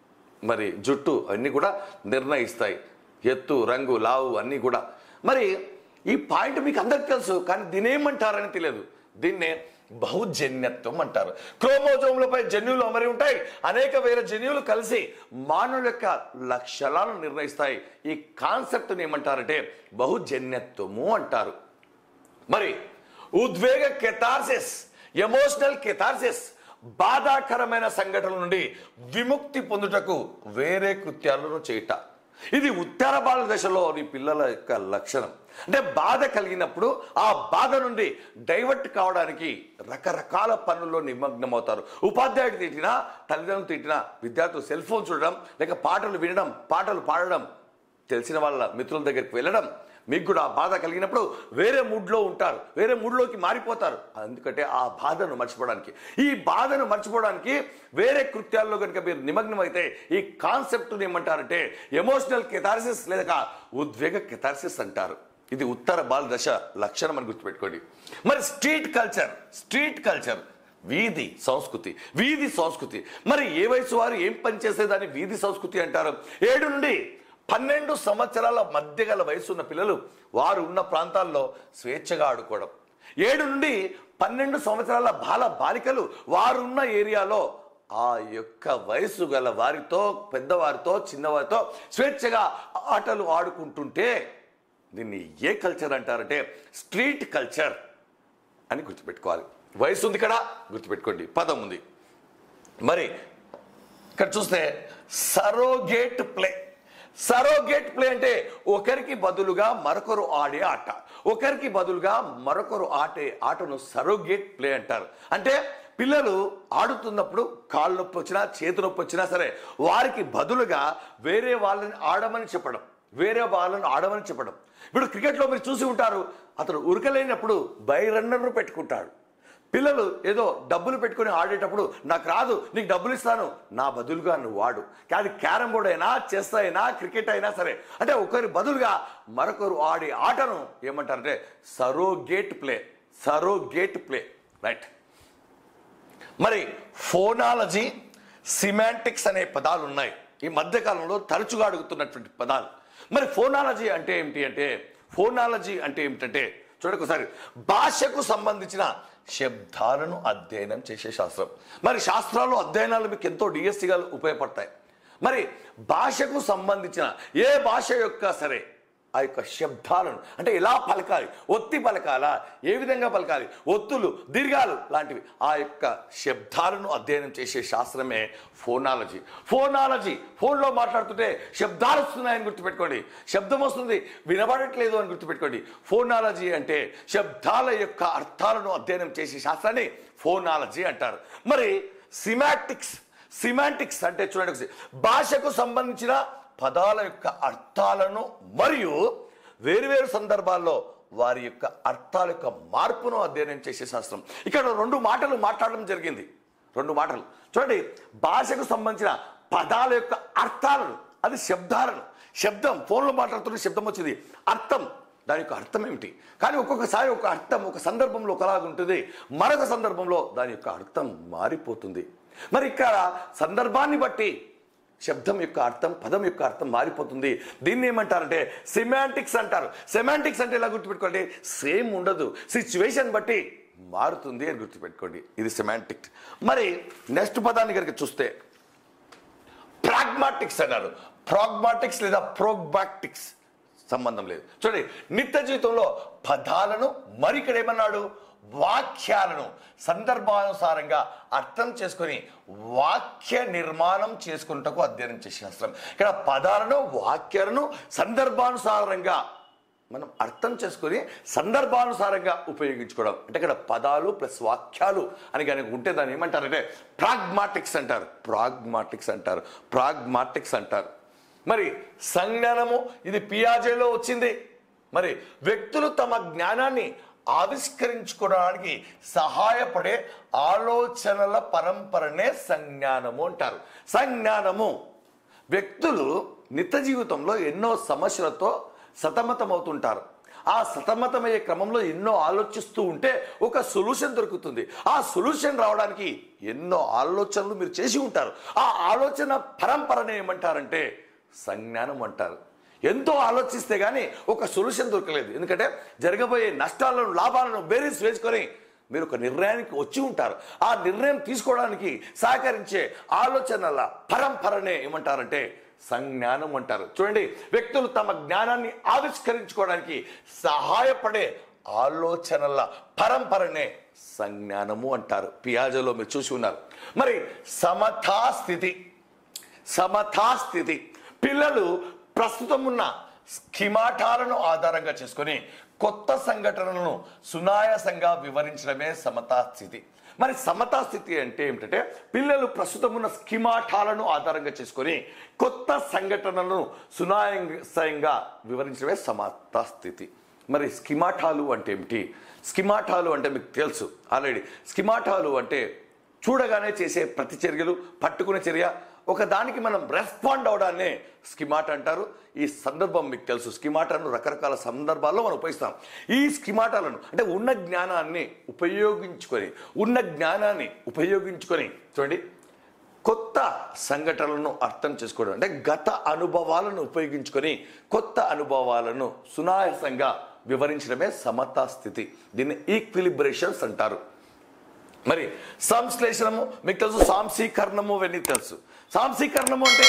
A: మరి జుట్టు అన్నీ కూడా నిర్ణయిస్తాయి. ఎత్తు, రంగు, లావు అన్నీ కూడా. మరి ఈ పాయింట్ మీకు అందరికి తెలుసు, కానీ దీని ఏమంటారని తెలియదు. దీన్నే బహుజన్యత్వం అంటారు. క్రోమోజోములపై జన్యువులు అమరి ఉంటాయి. అనేక వేల జన్యువులు కలిసి మానవుల యొక్క లక్షణాలను నిర్ణయిస్తాయి. ఈ కాన్సెప్ట్ని ఏమంటారంటే బహుజన్యత్వము అంటారు. మరి ఉద్వేగ కెథార్సిస్, ఎమోషనల్ కెథార్సిస్, బాధాకరమైన సంఘటనల నుండి విముక్తి పొందుటకు వేరే కృత్యాలను చేయుట. ఇది ఉత్తర బాల దశలోని పిల్లల యొక్క లక్షణం. అంటే బాధ కలిగినప్పుడు ఆ బాధ నుండి డైవర్ట్ కావడానికి రకరకాల పనుల్లో నిమగ్నమవుతారు. ఉపాధ్యాయుడు తిట్టినా, తల్లిదండ్రులు తిట్టినా, విద్యార్థులు సెల్ ఫోన్ చూడడం, లేక పాటలు వినడం, పాటలు పాడడం, తెలిసిన వాళ్ళ మిత్రుల దగ్గరికి వెళ్ళడం. మీకు కూడా ఆ బాధ కలిగినప్పుడు వేరే మూడ్లో ఉంటారు, వేరే మూడ్లోకి మారిపోతారు. ఎందుకంటే ఆ బాధను మర్చిపోవడానికి, ఈ బాధను మర్చిపోవడానికి వేరే కృత్యాల్లో కనుక మీరు నిమగ్నం అయితే ఈ కాన్సెప్ట్ని ఏమంటారంటే ఎమోషనల్ కెథార్సిస్ లేదా ఉద్వేగ కెథార్సిస్ అంటారు. ఇది ఉత్తర బాల దశ లక్షణం అని గుర్తుపెట్టుకోండి. మరి స్ట్రీట్ కల్చర్, స్ట్రీట్ కల్చర్ వీధి సంస్కృతి, వీధి సంస్కృతి. మరి ఏ వయసు వారు ఏం పని చేసేదాన్ని వీధి సంస్కృతి అంటారు. ఏడు నుండి పన్నెండు సంవత్సరాల మధ్య గల వయసు ఉన్న పిల్లలు వారు ఉన్న ప్రాంతాల్లో స్వేచ్ఛగా ఆడుకోవడం. ఏడు నుండి పన్నెండు సంవత్సరాల బాల బాలికలు వారున్న ఏరియాలో ఆ యొక్క వయసు గల వారితో, పెద్దవారితో, చిన్నవారితో స్వేచ్ఛగా ఆటలు ఆడుకుంటుంటే దీన్ని ఏ కల్చర్ అంటారంటే స్ట్రీట్ కల్చర్ అని గుర్తుపెట్టుకోవాలి. వయసు ఉంది ఇక్కడ, గుర్తుపెట్టుకోండి, పదం ఉంది. మరి ఇక్కడ చూస్తే సరోగేట్ ప్లే. సరోగేట్ ప్లే అంటే ఒకరికి బదులుగా మరొకరు ఆడే ఆట. ఒకరికి బదులుగా మరొకరు ఆడే ఆటను సరోగేట్ ప్లే అంటారు. అంటే పిల్లలు ఆడుతున్నప్పుడు కాళ్ళు నొప్పి వచ్చినా, చేతి నొప్పి వచ్చినా సరే వారికి బదులుగా వేరే వాళ్ళని ఆడమని చెప్పడం, వేరే వాళ్ళని ఆడమని చెప్పడం. ఇప్పుడు క్రికెట్లో మీరు చూసి ఉంటారు, అతను ఉరకలేనప్పుడు బై రన్నర్ను పెట్టుకుంటాడు. పిల్లలు ఏదో డబ్బులు పెట్టుకుని ఆడేటప్పుడు నాకు రాదు, నీకు డబ్బులు ఇస్తాను, నా బదులుగా నువ్వు వాడు. కానీ క్యారమ్ బోర్డ్ అయినా, చెస్ అయినా, క్రికెట్ అయినా సరే, అంటే ఒకరి బదులుగా మరొకరు ఆడే ఆటను ఏమంటారంటే surrogate play. Surrogate play, right. మరి ఫోనాలజీ, సిమాంటిక్స్ అనే పదాలు ఉన్నాయి. ఈ మధ్యకాలంలో తరచుగా అడుగుతున్నటువంటి పదాలు. మరి ఫోనాలజీ అంటే ఏమిటి అంటే, ఫోనాలజీ అంటే ఏమిటంటే చూడండి ఒకసారి, భాషకు సంబంధించిన శబ్దాలను అధ్యయనం చేసే శాస్త్రం. మరి శాస్త్రాలు, అధ్యయనాలు మీకు ఎంతో డిఎస్సిగా ఉపయోగపడతాయి. మరి భాషకు సంబంధించిన ఏ భాష యొక్క సరే ఆ యొక్క శబ్దాలను అంటే ఎలా పలకాలి, ఒత్తి పలకాలా, ఏ విధంగా పలకాలి, ఒత్తులు దీర్ఘాలు లాంటివి ఆ యొక్క శబ్దాలను అధ్యయనం చేసే శాస్త్రమే ఫోనాలజీ. ఫోనాలజీ ఫోన్లో మాట్లాడుతుంటే శబ్దాలు వస్తున్నాయని గుర్తుపెట్టుకోండి, శబ్దం వస్తుంది వినబడట్లేదు అని గుర్తుపెట్టుకోండి. ఫోనాలజీ అంటే శబ్దాల యొక్క అర్థాలను అధ్యయనం చేసే శాస్త్రాన్ని ఫోనాలజీ అంటారు. మరి సిమాంటిక్స్ సిమాంటిక్స్ అంటే చూడండి, భాషకు సంబంధించిన పదాల యొక్క అర్థాలను మరియు వేరువేరు సందర్భాల్లో వారి యొక్క అర్థాల యొక్క మార్పును అధ్యయనం చేసే శాస్త్రం. ఇక్కడ రెండు మాటలు మాట్లాడడం జరిగింది, రెండు మాటలు చూడండి. భాషకు సంబంధించిన పదాల యొక్క అర్థాలను, అది శబ్దాలను, శబ్దం ఫోన్లో మాట్లాడుతున్న శబ్దం వచ్చింది, అర్థం దాని యొక్క అర్థం ఏమిటి, కానీ ఒక్కొక్కసారి ఒక అర్థం ఒక సందర్భంలో ఒకలాగా ఉంటుంది, మరొక సందర్భంలో దాని యొక్క అర్థం మారిపోతుంది. మరి ఇక్కడ సందర్భాన్ని బట్టి శబ్దం యొక్క అర్థం, పదం యొక్క అర్థం మారిపోతుంది. దీన్ని ఏమంటారంటే సిమాంటిక్స్ అంటారు. సెమాంటిక్స్ అంటే ఎలా గుర్తుపెట్టుకోండి, సేమ్ ఉండదు, సిచ్యువేషన్ బట్టి మారుతుంది అని గుర్తుపెట్టుకోండి, ఇది సెమాంటిక్స్. మరి నెక్స్ట్ పదాన్ని కనుక చూస్తే ప్రాగ్మాటిక్స్ అన్నారు. ప్రాగ్మాటిక్స్ లేదా ప్రోగ్మాటిక్స్ సంబంధం లేదు. చూడండి, నిత్య జీవితంలో పదాలను మరి ఇక్కడ ఏమన్నాడు, వాక్యాలను సందర్భానుసారంగా అర్థం చేసుకొని వాక్య నిర్మాణం చేసుకుంటకు అధ్యయనం చేసే శాస్త్రం. ఇక్కడ పదాలను వాక్యాలను సందర్భానుసారంగా మనం అర్థం చేసుకొని సందర్భానుసారంగా ఉపయోగించుకోవడం అంటే ఇక్కడ పదాలు ప్లస్ వాక్యాలు అని కనుక ఉంటే దాన్ని ఏమంటారంటే ప్రాగ్మాటిక్స్ అంటారు. ప్రాగ్మాటిక్స్ అంటారు ప్రాగ్మాటిక్స్ అంటారు. మరి సంజ్ఞానము ఇది పియాజేలో వచ్చింది. మరి వ్యక్తులు తమ జ్ఞానాన్ని ఆవిష్కరించుకోవడానికి సహాయపడే ఆలోచనల పరంపరనే సంజ్ఞానము అంటారు. సంజ్ఞానము వ్యక్తులు నిత్య జీవితంలో ఎన్నో సమస్యలతో సతమతమవుతుంటారు. ఆ సతమతమయ్యే క్రమంలో ఎన్నో ఆలోచిస్తూ ఉంటే ఒక సొల్యూషన్ దొరుకుతుంది. ఆ సొల్యూషన్ రావడానికి ఎన్నో ఆలోచనలు మీరు చేసి ఉంటారు. ఆ ఆలోచన పరంపరనే ఏమంటారంటే సంజ్ఞానం అంటారు. ఎంతో ఆలోచిస్తే కానీ ఒక సొల్యూషన్ దొరకలేదు, ఎందుకంటే జరగబోయే నష్టాలను లాభాలను బేరీస్ వేసుకొని మీరు ఒక నిర్ణయానికి వచ్చి ఉంటారు. ఆ నిర్ణయం తీసుకోవడానికి సహకరించే ఆలోచనల పరంపరనే ఏమంటారంటే సంజ్ఞానం అంటారు. చూడండి, వ్యక్తులు తమ జ్ఞానాన్ని ఆవిష్కరించుకోవడానికి సహాయపడే ఆలోచనల పరంపరనే సంజ్ఞానము అంటారు. పియాజేలో మీరు చూసి ఉన్నారు. మరి సమతాస్థితి సమతాస్థితి పిల్లలు ప్రస్తుతం ఉన్న స్కిమాటాలను ఆధారంగా చేసుకొని కొత్త సంఘటనలను సునాయాసంగా వివరించడమే సమతాస్థితి. మరి సమతాస్థితి అంటే ఏమిటంటే పిల్లలు ప్రస్తుతం ఉన్న స్కిమాటాలను ఆధారంగా చేసుకొని కొత్త సంఘటనలను సునాయాసంగా వివరించడమే సమతాస్థితి. మరి స్కిమాటాలు అంటే ఏమిటి? స్కిమాటాలు అంటే మీకు తెలుసు ఆల్రెడీ. స్కిమాటాలు అంటే చూడగానే చేసే ప్రతిచర్యలు, పట్టుకునే చర్య, ఒక దానికి మనం రెస్పాండ్ అవడాన్నే స్కిమాటా అంటారు. ఈ సందర్భం మీకు తెలుసు, స్కిమాటాను రకరకాల సందర్భాల్లో మనం ఉపయోగిస్తాం. ఈ స్కిమాటాలను అంటే ఉన్న జ్ఞానాన్ని ఉపయోగించుకొని ఉన్న జ్ఞానాన్ని ఉపయోగించుకొని చూడండి కొత్త సంఘటనలను అర్థం చేసుకోవడం అంటే గత అనుభవాలను ఉపయోగించుకొని కొత్త అనుభవాలను సునాయాసంగా వివరించడమే సమతాస్థితి. దీన్ని ఈక్విలిబ్రేషన్స్ అంటారు. మరి సంశ్లేషణము మీకు తెలుసు, సాంశీకరణము ఇవన్నీ తెలుసు. సాంశీకరణము అంటే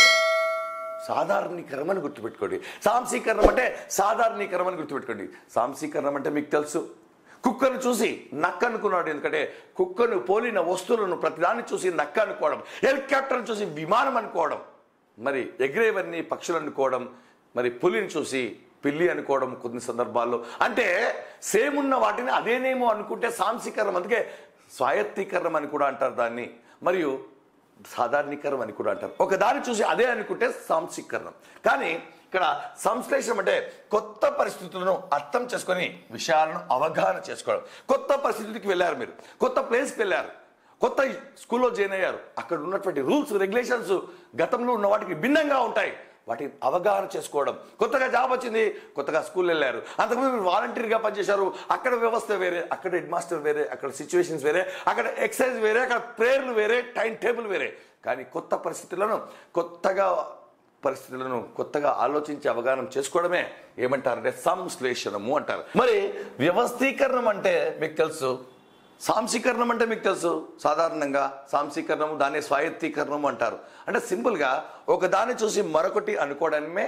A: సాధారణీకరణం అని గుర్తుపెట్టుకోండి. సాంశీకరణం అంటే సాధారణీకరణం అని గుర్తుపెట్టుకోండి. సాంశీకరణం అంటే మీకు తెలుసు, కుక్కను చూసి నక్క అనుకున్నాడు, ఎందుకంటే కుక్కను పోలిన వస్తువులను ప్రతిదాన్ని చూసి నక్క అనుకోవడం, హెలికాప్టర్ని చూసి విమానం అనుకోవడం, మరి ఎగిరేవన్నీ పక్షులు అనుకోవడం, మరి పులిని చూసి పిల్లి అనుకోవడం కొన్ని సందర్భాల్లో. అంటే సేమ్ ఉన్న వాటిని అదేనేమో అనుకుంటే సాంశీకరణం. అందుకే స్వాయత్తీకరణం అని కూడా అంటారు దాన్ని, మరియు సాధారణీకరణం అని కూడా అంటారు. ఒక దాన్ని చూసి అదే అనుకుంటే సాంశీకరణం. కానీ ఇక్కడ సంశ్లేషణం అంటే కొత్త పరిస్థితులను అర్థం చేసుకొని విషయాలను అవగాహన చేసుకోవడం. కొత్త పరిస్థితికి వెళ్ళారు, మీరు కొత్త ప్లేస్కి వెళ్ళారు, కొత్త స్కూల్లో జాయిన్ అయ్యారు, అక్కడ ఉన్నటువంటి రూల్స్ రెగ్యులేషన్స్ గతంలో ఉన్న వాటికి భిన్నంగా ఉంటాయి, వాటిని అవగాహన చేసుకోవడం. కొత్తగా జాబ్ వచ్చింది, కొత్తగా స్కూల్ వెళ్ళారు, అంతకుముందు మీరు వాలంటీర్గా పనిచేశారు, అక్కడ వ్యవస్థ వేరే, అక్కడ హెడ్ మాస్టర్ వేరే, అక్కడ సిచ్యువేషన్స్ వేరే, అక్కడ ఎక్సర్సైజ్ వేరే, అక్కడ ప్రేయర్లు వేరే, టైం టేబుల్ వేరే. కానీ కొత్త పరిస్థితులను కొత్తగా పరిస్థితులను కొత్తగా ఆలోచించి అవగాహన చేసుకోవడమే ఏమంటారంటే సంశ్లేషణము అంటారు. మరి వ్యవస్థీకరణం అంటే మీకు తెలుసు, సాంశీకరణం అంటే మీకు తెలుసు. సాధారణంగా సాంశీకరణము దాన్ని స్వాయత్తీకరణము అంటారు. అంటే సింపుల్గా ఒక దాన్ని చూసి మరొకటి అనుకోవడమే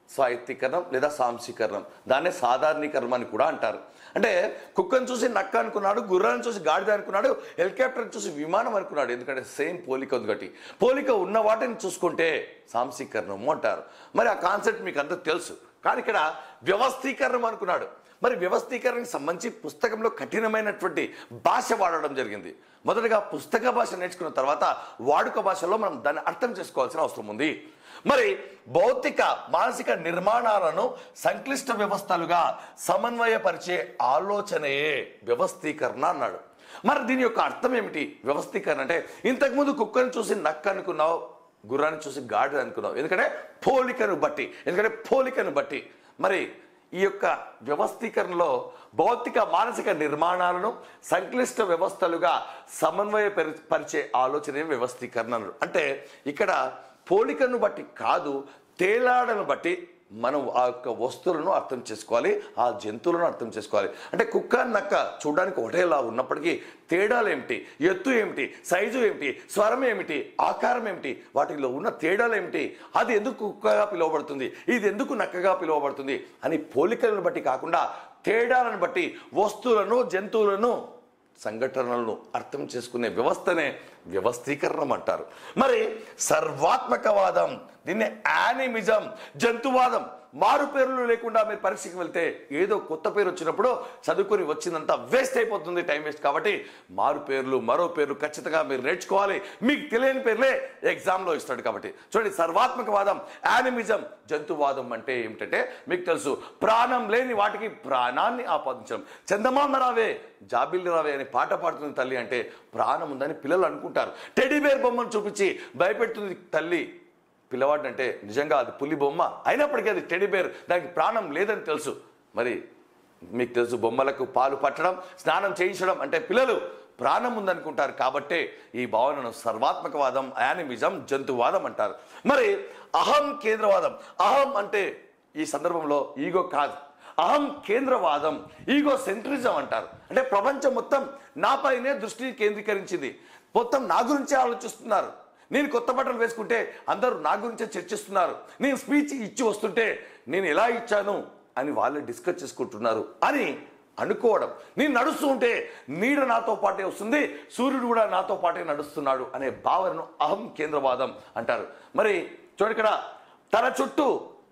A: స్వాయత్తీకరణం లేదా సాంశీకరణం, దాన్నే సాధారణీకరణం అని కూడా అంటారు. అంటే కుక్కను చూసి నక్క అనుకున్నాడు, గుర్రాన్ని చూసి గాడిద అనుకున్నాడు, హెలికాప్టర్ని చూసి విమానం అనుకున్నాడు. ఎందుకంటే సేమ్ పోలిక ఉంది కాబట్టి. పోలిక ఉన్న వాటిని చూసుకుంటే సాంశీకరణము అంటారు. మరి ఆ కాన్సెప్ట్ మీకు అంతా తెలుసు. కానీ ఇక్కడ వ్యవస్థీకరణం అనుకున్నాడు. మరి వ్యవస్థీకరణకు సంబంధించి పుస్తకంలో కఠినమైనటువంటి భాష వాడడం జరిగింది. మొదటగా పుస్తక భాష నేర్చుకున్న తర్వాత వాడుక భాషలో మనం దాన్ని అర్థం చేసుకోవాల్సిన అవసరం ఉంది. మరి భౌతిక మానసిక నిర్మాణాలను సంక్లిష్ట వ్యవస్థలుగా సమన్వయపరిచే ఆలోచనయే వ్యవస్థీకరణ అన్నాడు. మరి దీని యొక్క అర్థం ఏమిటి? వ్యవస్థీకరణ అంటే ఇంతకుముందు కుక్కను చూసి నక్క అనుకున్నావు, గుర్రాన్ని చూసి గాడిద అనుకున్నావు. ఎందుకంటే పోలికను బట్టి ఎందుకంటే పోలికను బట్టి మరి ఈ యొక్క వ్యవస్థీకరణలో భౌతిక మానసిక నిర్మాణాలను సంక్లిష్ట వ్యవస్థలుగా సమన్వయ పరిచే ఆలోచనే వ్యవస్థీకరణ. అంటే ఇక్కడ పోలికను బట్టి కాదు, తేలాడను బట్టి మనం ఆ యొక్క వస్తువులను అర్థం చేసుకోవాలి, ఆ జంతువులను అర్థం చేసుకోవాలి. అంటే కుక్క నక్క చూడడానికి ఒకటేలా ఉన్నప్పటికీ తేడాలు ఏమిటి, ఎత్తు ఏమిటి, సైజు ఏమిటి, స్వరం ఏమిటి, ఆకారం ఏమిటి, వాటిలో ఉన్న తేడాలు ఏమిటి, అది ఎందుకు కుక్కగా పిలువబడుతుంది, ఇది ఎందుకు నక్కగా పిలువబడుతుంది అని పోలికలను బట్టి కాకుండా తేడాలను బట్టి వస్తువులను జంతువులను సంఘటనలను అర్థం చేసుకునే వ్యవస్థనే వ్యవస్థీకరణం అంటారు. మరి సర్వాత్మకవాదం, దీన్ని యానిమిజం, జంతువాదం, మారు పేర్లు లేకుండా మీరు పరీక్షకి వెళ్తే ఏదో కొత్త పేరు వచ్చినప్పుడు చదువుకొని వచ్చిందంతా వేస్ట్ అయిపోతుంది, టైం వేస్ట్. కాబట్టి మారు పేర్లు మరో పేర్లు ఖచ్చితంగా మీరు నేర్చుకోవాలి. మీకు తెలియని పేర్లే ఎగ్జామ్లో ఇస్తాడు. కాబట్టి చూడండి, సర్వాత్మకవాదం, యానిమిజం, జంతువాదం అంటే ఏమిటంటే మీకు తెలుసు, ప్రాణం లేని వాటికి ప్రాణాన్ని ఆపాదించడం. చందమామ రావే జాబిల్లి రావే అని పాట పాడుతుంది తల్లి అంటే ప్రాణం ఉందని పిల్లలు అనుకుంటారు. టెడీబేర్ బొమ్మను చూపించి భయపెడుతుంది తల్లి పిల్లవాడంటే నిజంగా అది పులి బొమ్మ అయినప్పటికీ అది టెడీబేర్, దానికి ప్రాణం లేదని తెలుసు. మరి మీకు తెలుసు, బొమ్మలకు పాలు పట్టడం, స్నానం చేయించడం అంటే పిల్లలు ప్రాణం ఉందనుకుంటారు. కాబట్టే ఈ భావనను సర్వాత్మకవాదం, యానిమిజం, జంతువాదం అంటారు. మరి అహం కేంద్రవాదం, అహం అంటే ఈ సందర్భంలో ఈగో కాదు, అహం కేంద్రవాదం, ఈగో సెంట్రిజం అంటారు. అంటే ప్రపంచం మొత్తం నాపైనే దృష్టిని కేంద్రీకరించింది, మొత్తం నా గురించే ఆలోచిస్తున్నారు. నేను కొత్త బట్టలు వేసుకుంటే అందరూ నా గురించే చర్చిస్తున్నారు, నేను స్పీచ్ ఇచ్చి వస్తుంటే నేను ఎలా ఇచ్చాను అని వాళ్ళే డిస్కస్ చేసుకుంటున్నారు అని అనుకోవడం. నేను నడుస్తూ ఉంటే నీడ నాతో పాటే వస్తుంది, సూర్యుడు కూడా నాతో పాటే నడుస్తున్నాడు అనే భావనను అహం కేంద్రవాదం అంటారు. మరి చూడండి, ఇక్కడ తన చుట్టూ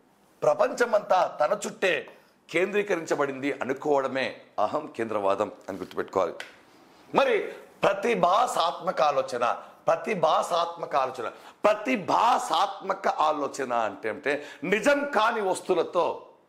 A: ప్రపంచమంతా తన చుట్టే కేంద్రీకరించబడింది అనుకోవడమే అహం కేంద్రవాదం అని గుర్తుపెట్టుకోవాలి. మరి ప్రతిభాసాత్మక ఆలోచన, ప్రతిభాసాత్మక ఆలోచన ప్రతిభాసాత్మక ఆలోచన అంటే అంటే నిజం కాని వస్తువులతో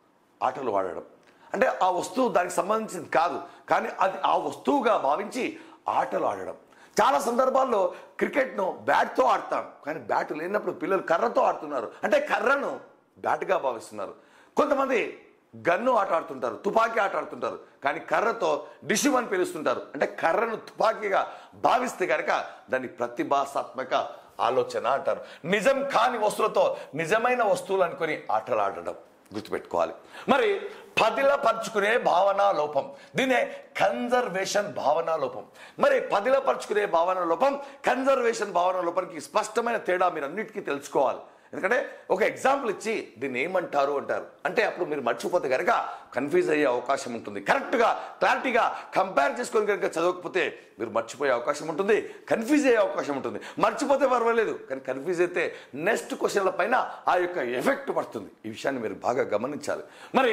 A: ఆటలు ఆడడం. అంటే ఆ వస్తువు దానికి సంబంధించింది కాదు, కానీ అది ఆ వస్తువుగా భావించి ఆటలు ఆడడం. చాలా సందర్భాల్లో క్రికెట్ను బ్యాట్తో ఆడతాం, కానీ బ్యాట్ లేనప్పుడు పిల్లలు కర్రతో ఆడుతున్నారు, అంటే కర్రను బ్యాట్గా భావిస్తున్నారు. కొంతమంది గన్ను ఆట ఆడుతుంటారు, తుపాకీ ఆట ఆడుతుంటారు, కానీ కర్రతో డిషిమ్ అని పిలుస్తుంటారు, అంటే కర్రను తుపాకీగా భావిస్తే కనుక దాన్ని ప్రతిభాసాత్మక ఆలోచన అంటారు. నిజం కాని వస్తువులతో నిజమైన వస్తువులు అనుకుని ఆటలు ఆడడం గుర్తుపెట్టుకోవాలి. మరి పదిలపరుచుకునే భావన లోపం, దీనే కన్జర్వేషన్ భావన లోపం. మరి పదిలపరుచుకునే భావన లోపం, కన్జర్వేషన్ భావన లోపానికి స్పష్టమైన తేడా మీరు అన్నిటికీ తెలుసుకోవాలి. ఎందుకంటే ఒక ఎగ్జాంపుల్ ఇచ్చి దీన్ని ఏమంటారు అంటారు అంటే అప్పుడు మీరు మర్చిపోతే కనుక కన్ఫ్యూజ్ అయ్యే అవకాశం ఉంటుంది. కరెక్ట్గా క్లారిటీగా కంపేర్ చేసుకొని కనుక చదవకపోతే మీరు మర్చిపోయే అవకాశం ఉంటుంది, కన్ఫ్యూజ్ అయ్యే అవకాశం ఉంటుంది. మర్చిపోతే పర్వాలేదు, కానీ కన్ఫ్యూజ్ అయితే నెక్స్ట్ క్వశ్చన్ల పైన ఆ యొక్క ఎఫెక్ట్ పడుతుంది. ఈ విషయాన్ని మీరు బాగా గమనించాలి. మరి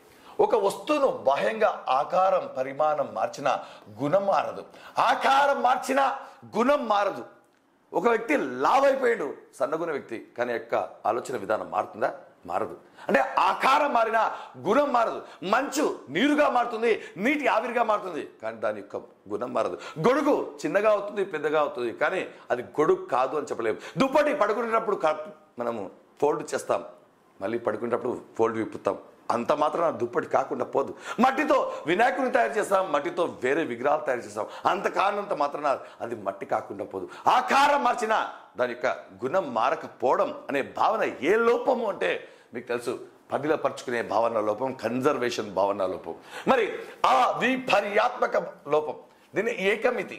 A: ఒక వస్తువును బాహ్యంగా ఆకారం పరిమాణం మార్చిన గుణం మారదు, ఆకారం మార్చిన గుణం మారదు. ఒక వ్యక్తి లావ్ అయిపోయాడు, సన్నగున్న వ్యక్తి, కానీ యొక్క ఆలోచన విధానం మారుతుందా? మారదు. అంటే ఆకారం మారినా గుణం మారదు. మంచు నీరుగా మారుతుంది, నీటి ఆవిరిగా మారుతుంది, కానీ దాని యొక్క గుణం మారదు. గొడుగు చిన్నగా అవుతుంది, పెద్దగా అవుతుంది, కానీ అది గొడుగు కాదు అని చెప్పలేము. దుప్పటి పడుకునేటప్పుడు మనము ఫోల్డ్ చేస్తాం, మళ్ళీ పడుకునేటప్పుడు ఫోల్డ్ విప్పుతాం, అంత మాత్రం దుప్పటి కాకుండా పోదు. మట్టితో వినాయకుని తయారు చేస్తాం, మట్టితో వేరే విగ్రహాలు తయారు చేస్తాం, అంత కారణంత మాత్రాన అది మట్టి కాకుండా పోదు. ఆకారం మార్చినా దాని యొక్క గుణం మారకపోవడం అనే భావన ఏ లోపము అంటే మీకు తెలుసు, పదిలపరుచుకునే భావన లోపం, కన్జర్వేషన్ భావన లోపం. మరి ఆ విపర్యాత్మక లోపం, దీన్ని ఏకమితి,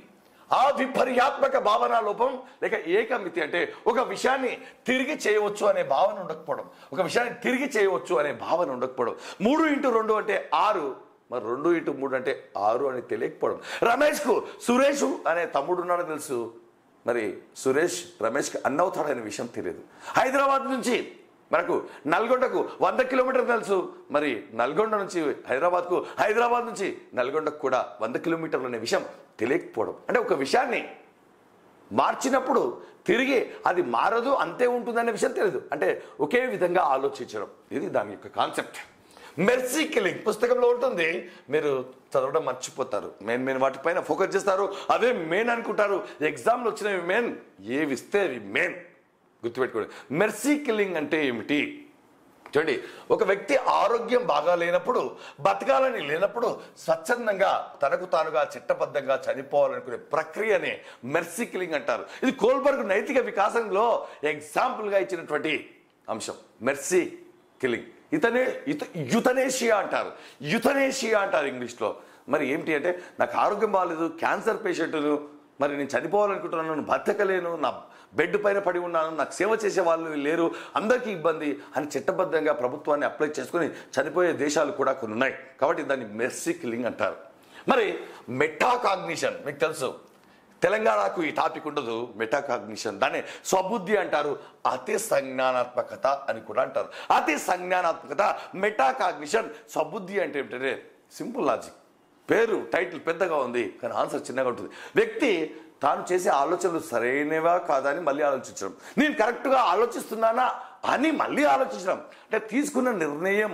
A: ఆ విపర్యాత్మక భావన లోపం లేక ఏకమితి అంటే ఒక విషయాన్ని తిరిగి చేయవచ్చు అనే భావన ఉండకపోవడం, ఒక విషయాన్ని తిరిగి చేయవచ్చు అనే భావన ఉండకపోవడం. మూడు ఇంటూ రెండు అంటే ఆరు, మరి రెండు ఇంటూ మూడు అంటే ఆరు అని తెలియకపోవడం. రమేష్కు సురేష్ అనే తమ్ముడు ఉన్నాడని తెలుసు, మరి సురేష్ రమేష్కి అన్నవుతాడనే విషయం తెలియదు. హైదరాబాద్ నుంచి మనకు నల్గొండకు వంద కిలోమీటర్లు తెలుసు, మరి నల్గొండ నుంచి హైదరాబాద్కు, హైదరాబాద్ నుంచి నల్గొండకు కూడా వంద కిలోమీటర్లు అనే విషయం తెలియకపోవడం. అంటే ఒక విషయాన్ని మార్చినప్పుడు తిరిగి అది మారదు, అంతే ఉంటుందనే విషయం తెలియదు. అంటే ఒకే విధంగా ఆలోచించడం, ఇది దాని యొక్క కాన్సెప్ట్. మెర్సీ కిల్లింగ్ పుస్తకంలో ఉంటుంది, మీరు చదవడం మర్చిపోతారు. మెయిన్ మెయిన్ వాటిపైన ఫోకస్ చేస్తారు, అవే మెయిన్ అనుకుంటారు. ఎగ్జామ్లో వచ్చినవి మెయిన్, ఏవి ఇస్తే అవి మెయిన్ గుర్తుపెట్టుకోండి. మెర్సీ కిల్లింగ్ అంటే ఏమిటి చూడండి. ఒక వ్యక్తి ఆరోగ్యం బాగా లేనప్పుడు, బతకాలని లేనప్పుడు స్వచ్ఛందంగా తనకు తానుగా చట్టబద్ధంగా చనిపోవాలనుకునే ప్రక్రియనే మెర్సీ కిల్లింగ్ అంటారు. ఇది కోల్బర్గ్ నైతిక వికాసంలో ఎగ్జాంపుల్గా ఇచ్చినటువంటి అంశం మెర్సీ కిల్లింగ్. ఇతనే ఇత యుతనేషియా అంటారు, యుతనేషియా అంటారు ఇంగ్లీష్లో. మరి ఏమిటి అంటే, నాకు ఆరోగ్యం బాగాలేదు, క్యాన్సర్ పేషెంట్ను, మరి నేను చనిపోవాలనుకుంటున్నాను, బతకలేను, నా బెడ్ పైన పడి ఉన్నాను, నాకు సేవ చేసే వాళ్ళు లేరు, అందరికీ ఇబ్బంది అని చట్టబద్ధంగా ప్రభుత్వాన్ని అప్లై చేసుకుని చనిపోయే దేశాలు కూడా కొన్ని ఉన్నాయి. కాబట్టి దాన్ని మెర్సీ కిల్లింగ్ అంటారు. మరి మెటాకాగ్నిషన్ మీకు తెలుసు, తెలంగాణకు ఈ టాపిక్ ఉండదు. మెటాకాగ్నిషన్ దాన్ని స్వబుద్ధి అంటారు, అతి సంజ్ఞానాత్మకత అని కూడా అంటారు. అతి సంజ్ఞానాత్మకత, మెటాకాగ్నిషన్, స్వబుద్ధి అంటే ఏమిటంటే సింపుల్ లాజిక్. పేరు టైటిల్ పెద్దగా ఉంది కానీ ఆన్సర్ చిన్నగా ఉంటుంది. వ్యక్తి తాను చేసే ఆలోచనలు సరైనవా కాదా అని మళ్ళీ ఆలోచించడం, నేను కరెక్ట్గా ఆలోచిస్తున్నానా అని మళ్ళీ ఆలోచించడం, అంటే తీసుకున్న నిర్ణయం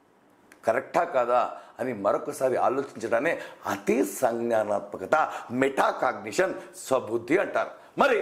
A: కరెక్టా కాదా అని మరొకసారి ఆలోచించడాన్ని అతి సంజ్ఞానాత్మకత, మెటాకాగ్నిషన్, స్వబుద్ధి అంటారు. మరి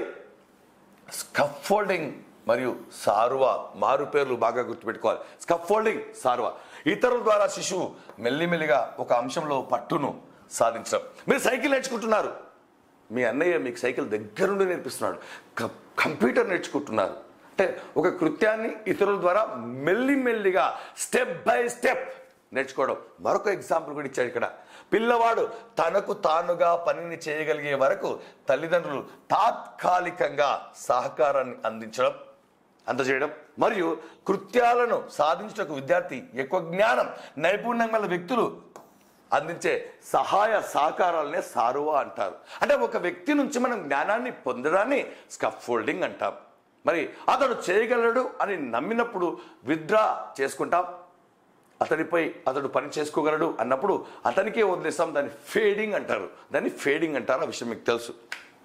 A: స్కఫోల్డింగ్ మరియు సారువా మారు పేర్లు బాగా గుర్తుపెట్టుకోవాలి. స్కఫోల్డింగ్, సారువా ఇతరుల ద్వారా శిశువు మెల్లిమెల్లిగా ఒక అంశంలో పట్టును సాధించడం. మీరు సైకిల్ నేర్చుకుంటున్నారు, మీ అన్నయ్య మీకు సైకిల్ దగ్గరుండి నేర్పిస్తున్నాడు. కంప్యూటర్ నేర్చుకుంటున్నారు, అంటే ఒక కృత్యాన్ని ఇతరుల ద్వారా మెల్లిమెల్లిగా స్టెప్ బై స్టెప్ నేర్చుకోవడం. మరొక ఎగ్జాంపుల్ కూడా ఇచ్చాడు ఇక్కడ. పిల్లవాడు తనకు తానుగా పనిని చేయగలిగే వరకు తల్లిదండ్రులు తాత్కాలికంగా సహకారాన్ని అందించడం, అందజేయడం మరియు కృత్యాలను సాధించడానికి విద్యార్థి ఎక్కువ జ్ఞానం, నైపుణ్యం గల వ్యక్తులు అందించే సహాయ సహకారాలనే సారువా అంటారు. అంటే ఒక వ్యక్తి నుంచి మనం జ్ఞానాన్ని పొందడాన్ని స్కఫోల్డింగ్ అంటాం. మరి అతడు చేయగలడు అని నమ్మినప్పుడు విత్డ్రా చేసుకుంటాం, అతడిపై అతడు పని చేసుకోగలడు అన్నప్పుడు అతనికే వదిలేస్తాం, దాన్ని ఫేడింగ్ అంటారు. దాన్ని ఫేడింగ్ అంటారు, ఆ విషయం మీకు తెలుసు.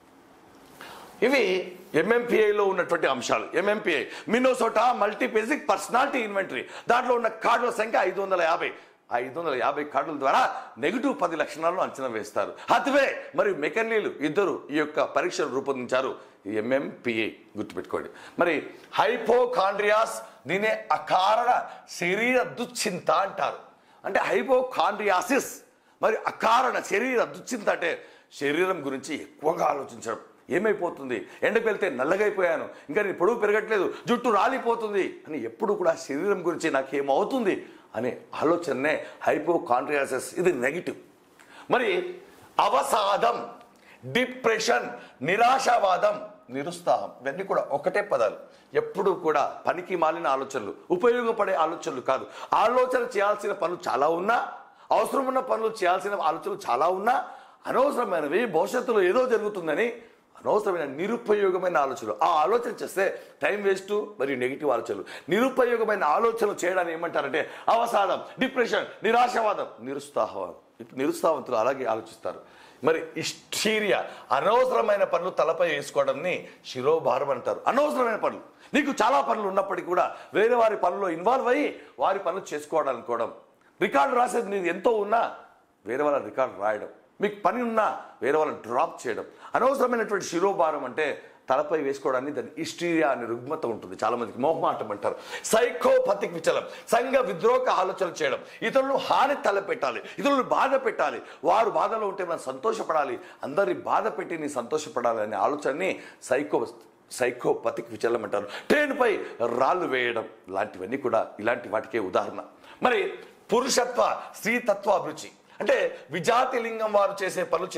A: ఇవి ఎంఎంపిఐలో ఉన్నటువంటి అంశాలు. MMPI Minnesota multiphasic personality inventory, దాంట్లో ఉన్న కార్డుల సంఖ్య ఐదు వందల యాభై ఐదు వందల యాభై కార్డుల ద్వారా నెగిటివ్ పది లక్షణాలను అంచనా వేస్తారు. హత్వే మరియు మెకన్లీలు ఇద్దరు ఈ యొక్క పరీక్షలు రూపొందించారు, ఎంఎంపిఐ గుర్తుపెట్టుకోండి. మరి హైపోకాండ్రియాస్, దీనే అకారణ శరీర దుశ్చింత అంటారు. అంటే హైపోకాండ్రియాసిస్ మరి అకారణ శరీర దుశ్చింత అంటే శరీరం గురించి ఎక్కువగా ఆలోచించడం. ఏమైపోతుంది, ఎండకు వెళ్తే నల్లగైపోయాను, ఇంకా నేను పొడవు పెరగట్లేదు, జుట్టు రాలిపోతుంది అని ఎప్పుడు కూడా శరీరం గురించి నాకేమవుతుంది అనే ఆలోచననే హైపోకాండ్రియాసిస్, ఇది నెగిటివ్. మరి అవసాదం, డిప్రెషన్, నిరాశావాదం, నిరుత్సాహం, ఇవన్నీ కూడా ఒకటే పదాలు. ఎప్పుడు కూడా పనికి మాలిన ఆలోచనలు, ఉపయోగపడే ఆలోచనలు కాదు. ఆలోచన చేయాల్సిన పనులు చాలా ఉన్నా, అవసరం ఉన్న పనులు చేయాల్సిన ఆలోచనలు చాలా ఉన్నా, అనవసరమైనవి భవిష్యత్తులో ఏదో జరుగుతుందని అనవసరమైన నిరుపయోగమైన ఆలోచనలు, ఆ ఆలోచన చేస్తే టైం వేస్ట్ మరియు నెగిటివ్ ఆలోచనలు. నిరుపయోగమైన ఆలోచనలు చేయడాన్ని ఏమంటారంటే అవసాదం, డిప్రెషన్, నిరాశవాదం, నిరుత్సాహవాదం. ఇప్పుడు నిరుత్సాహవంతులు అలాగే ఆలోచిస్తారు. మరి హిస్టీరియా, అనవసరమైన పనులు తలపై వేసుకోవడాన్ని శిరోభారం అంటారు. అనవసరమైన పనులు, నీకు చాలా పనులు ఉన్నప్పటికీ కూడా వేరే వారి పనుల్లో ఇన్వాల్వ్ అయ్యి వారి పనులు చేసుకోవడాలనుకోవడం. రికార్డు రాసేది నీది ఎంతో ఉన్నా వేరే వాళ్ళ రికార్డు రాయడం, మీకు పని ఉన్నా వేరే వాళ్ళని డ్రాప్ చేయడం. అనవసరమైనటువంటి శిరోభారం అంటే తలపై వేసుకోవడాన్ని దాన్ని హిస్టీరియా అనే రుగ్మత ఉంటుంది. చాలా మందికి మోహమాటం అంటారు. సైకోపతిక్ విచలం, సంఘ విద్రోహ ఆలోచనలు చేయడం, ఇతరులను హాని తలపెట్టాలి, ఇతరులను బాధ పెట్టాలి, వారు బాధలో ఉంటే మనం సంతోషపడాలి, అందరినీ బాధ పెట్టి నీ సంతోషపడాలి అనే ఆలోచనని సైకో సైకోపతిక్ విచలం అంటారు. ట్రైన్పై రాళ్ళు వేయడం లాంటివన్నీ కూడా ఇలాంటి వాటికే ఉదాహరణ. మరి పురుషత్వ, స్త్రీతత్వ అభిరుచి అంటే విజాతి లింగం వారు చేసే పనులు చేయడం,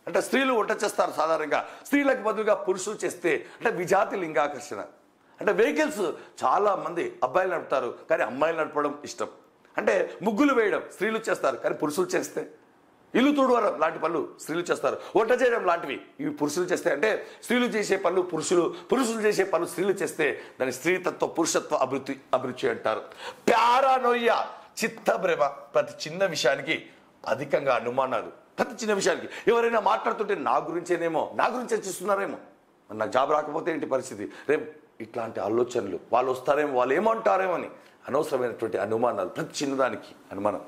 A: అంటే స్త్రీలు వంట చేస్తారు సాధారణంగా, స్త్రీలకు బదులుగా పురుషులు చేస్తే అంటే విజాతి లింగాకర్షణ. అంటే వెహికల్స్ చాలా మంది అబ్బాయిలు నడుపుతారు కానీ అమ్మాయిలు నడపడం ఇష్టం. అంటే ముగ్గులు వేయడం స్త్రీలు చేస్తారు కానీ పురుషులు చేస్తే, ఇల్లు తుడవడం లాంటి పనులు స్త్రీలు చేస్తారు, వంట చేయడం లాంటివి ఇవి పురుషులు చేస్తే. అంటే స్త్రీలు చేసే పనులు పురుషులు, పురుషులు చేసే పనులు స్త్రీలు చేస్తే దాని స్త్రీతత్వ పురుషత్వ అభివృద్ధి అభిరుచి అంటారు. ప్యారానోయ్య, చిత్తభ్రమ, ప్రతి చిన్న విషయానికి అధికంగా అనుమానాలు. ప్రతి చిన్న విషయానికి ఎవరైనా మాట్లాడుతుంటే నా గురించేనేమో, నా గురించి చర్చిస్తున్నారేమో, నాకు జాబ్ రాకపోతే ఏంటి పరిస్థితి, రేపు ఇట్లాంటి ఆలోచనలు, వాళ్ళు వస్తారేమో, వాళ్ళు ఏమంటారేమో అని అనవసరమైనటువంటి అనుమానాలు, ప్రతి చిన్నదానికి అనుమానం.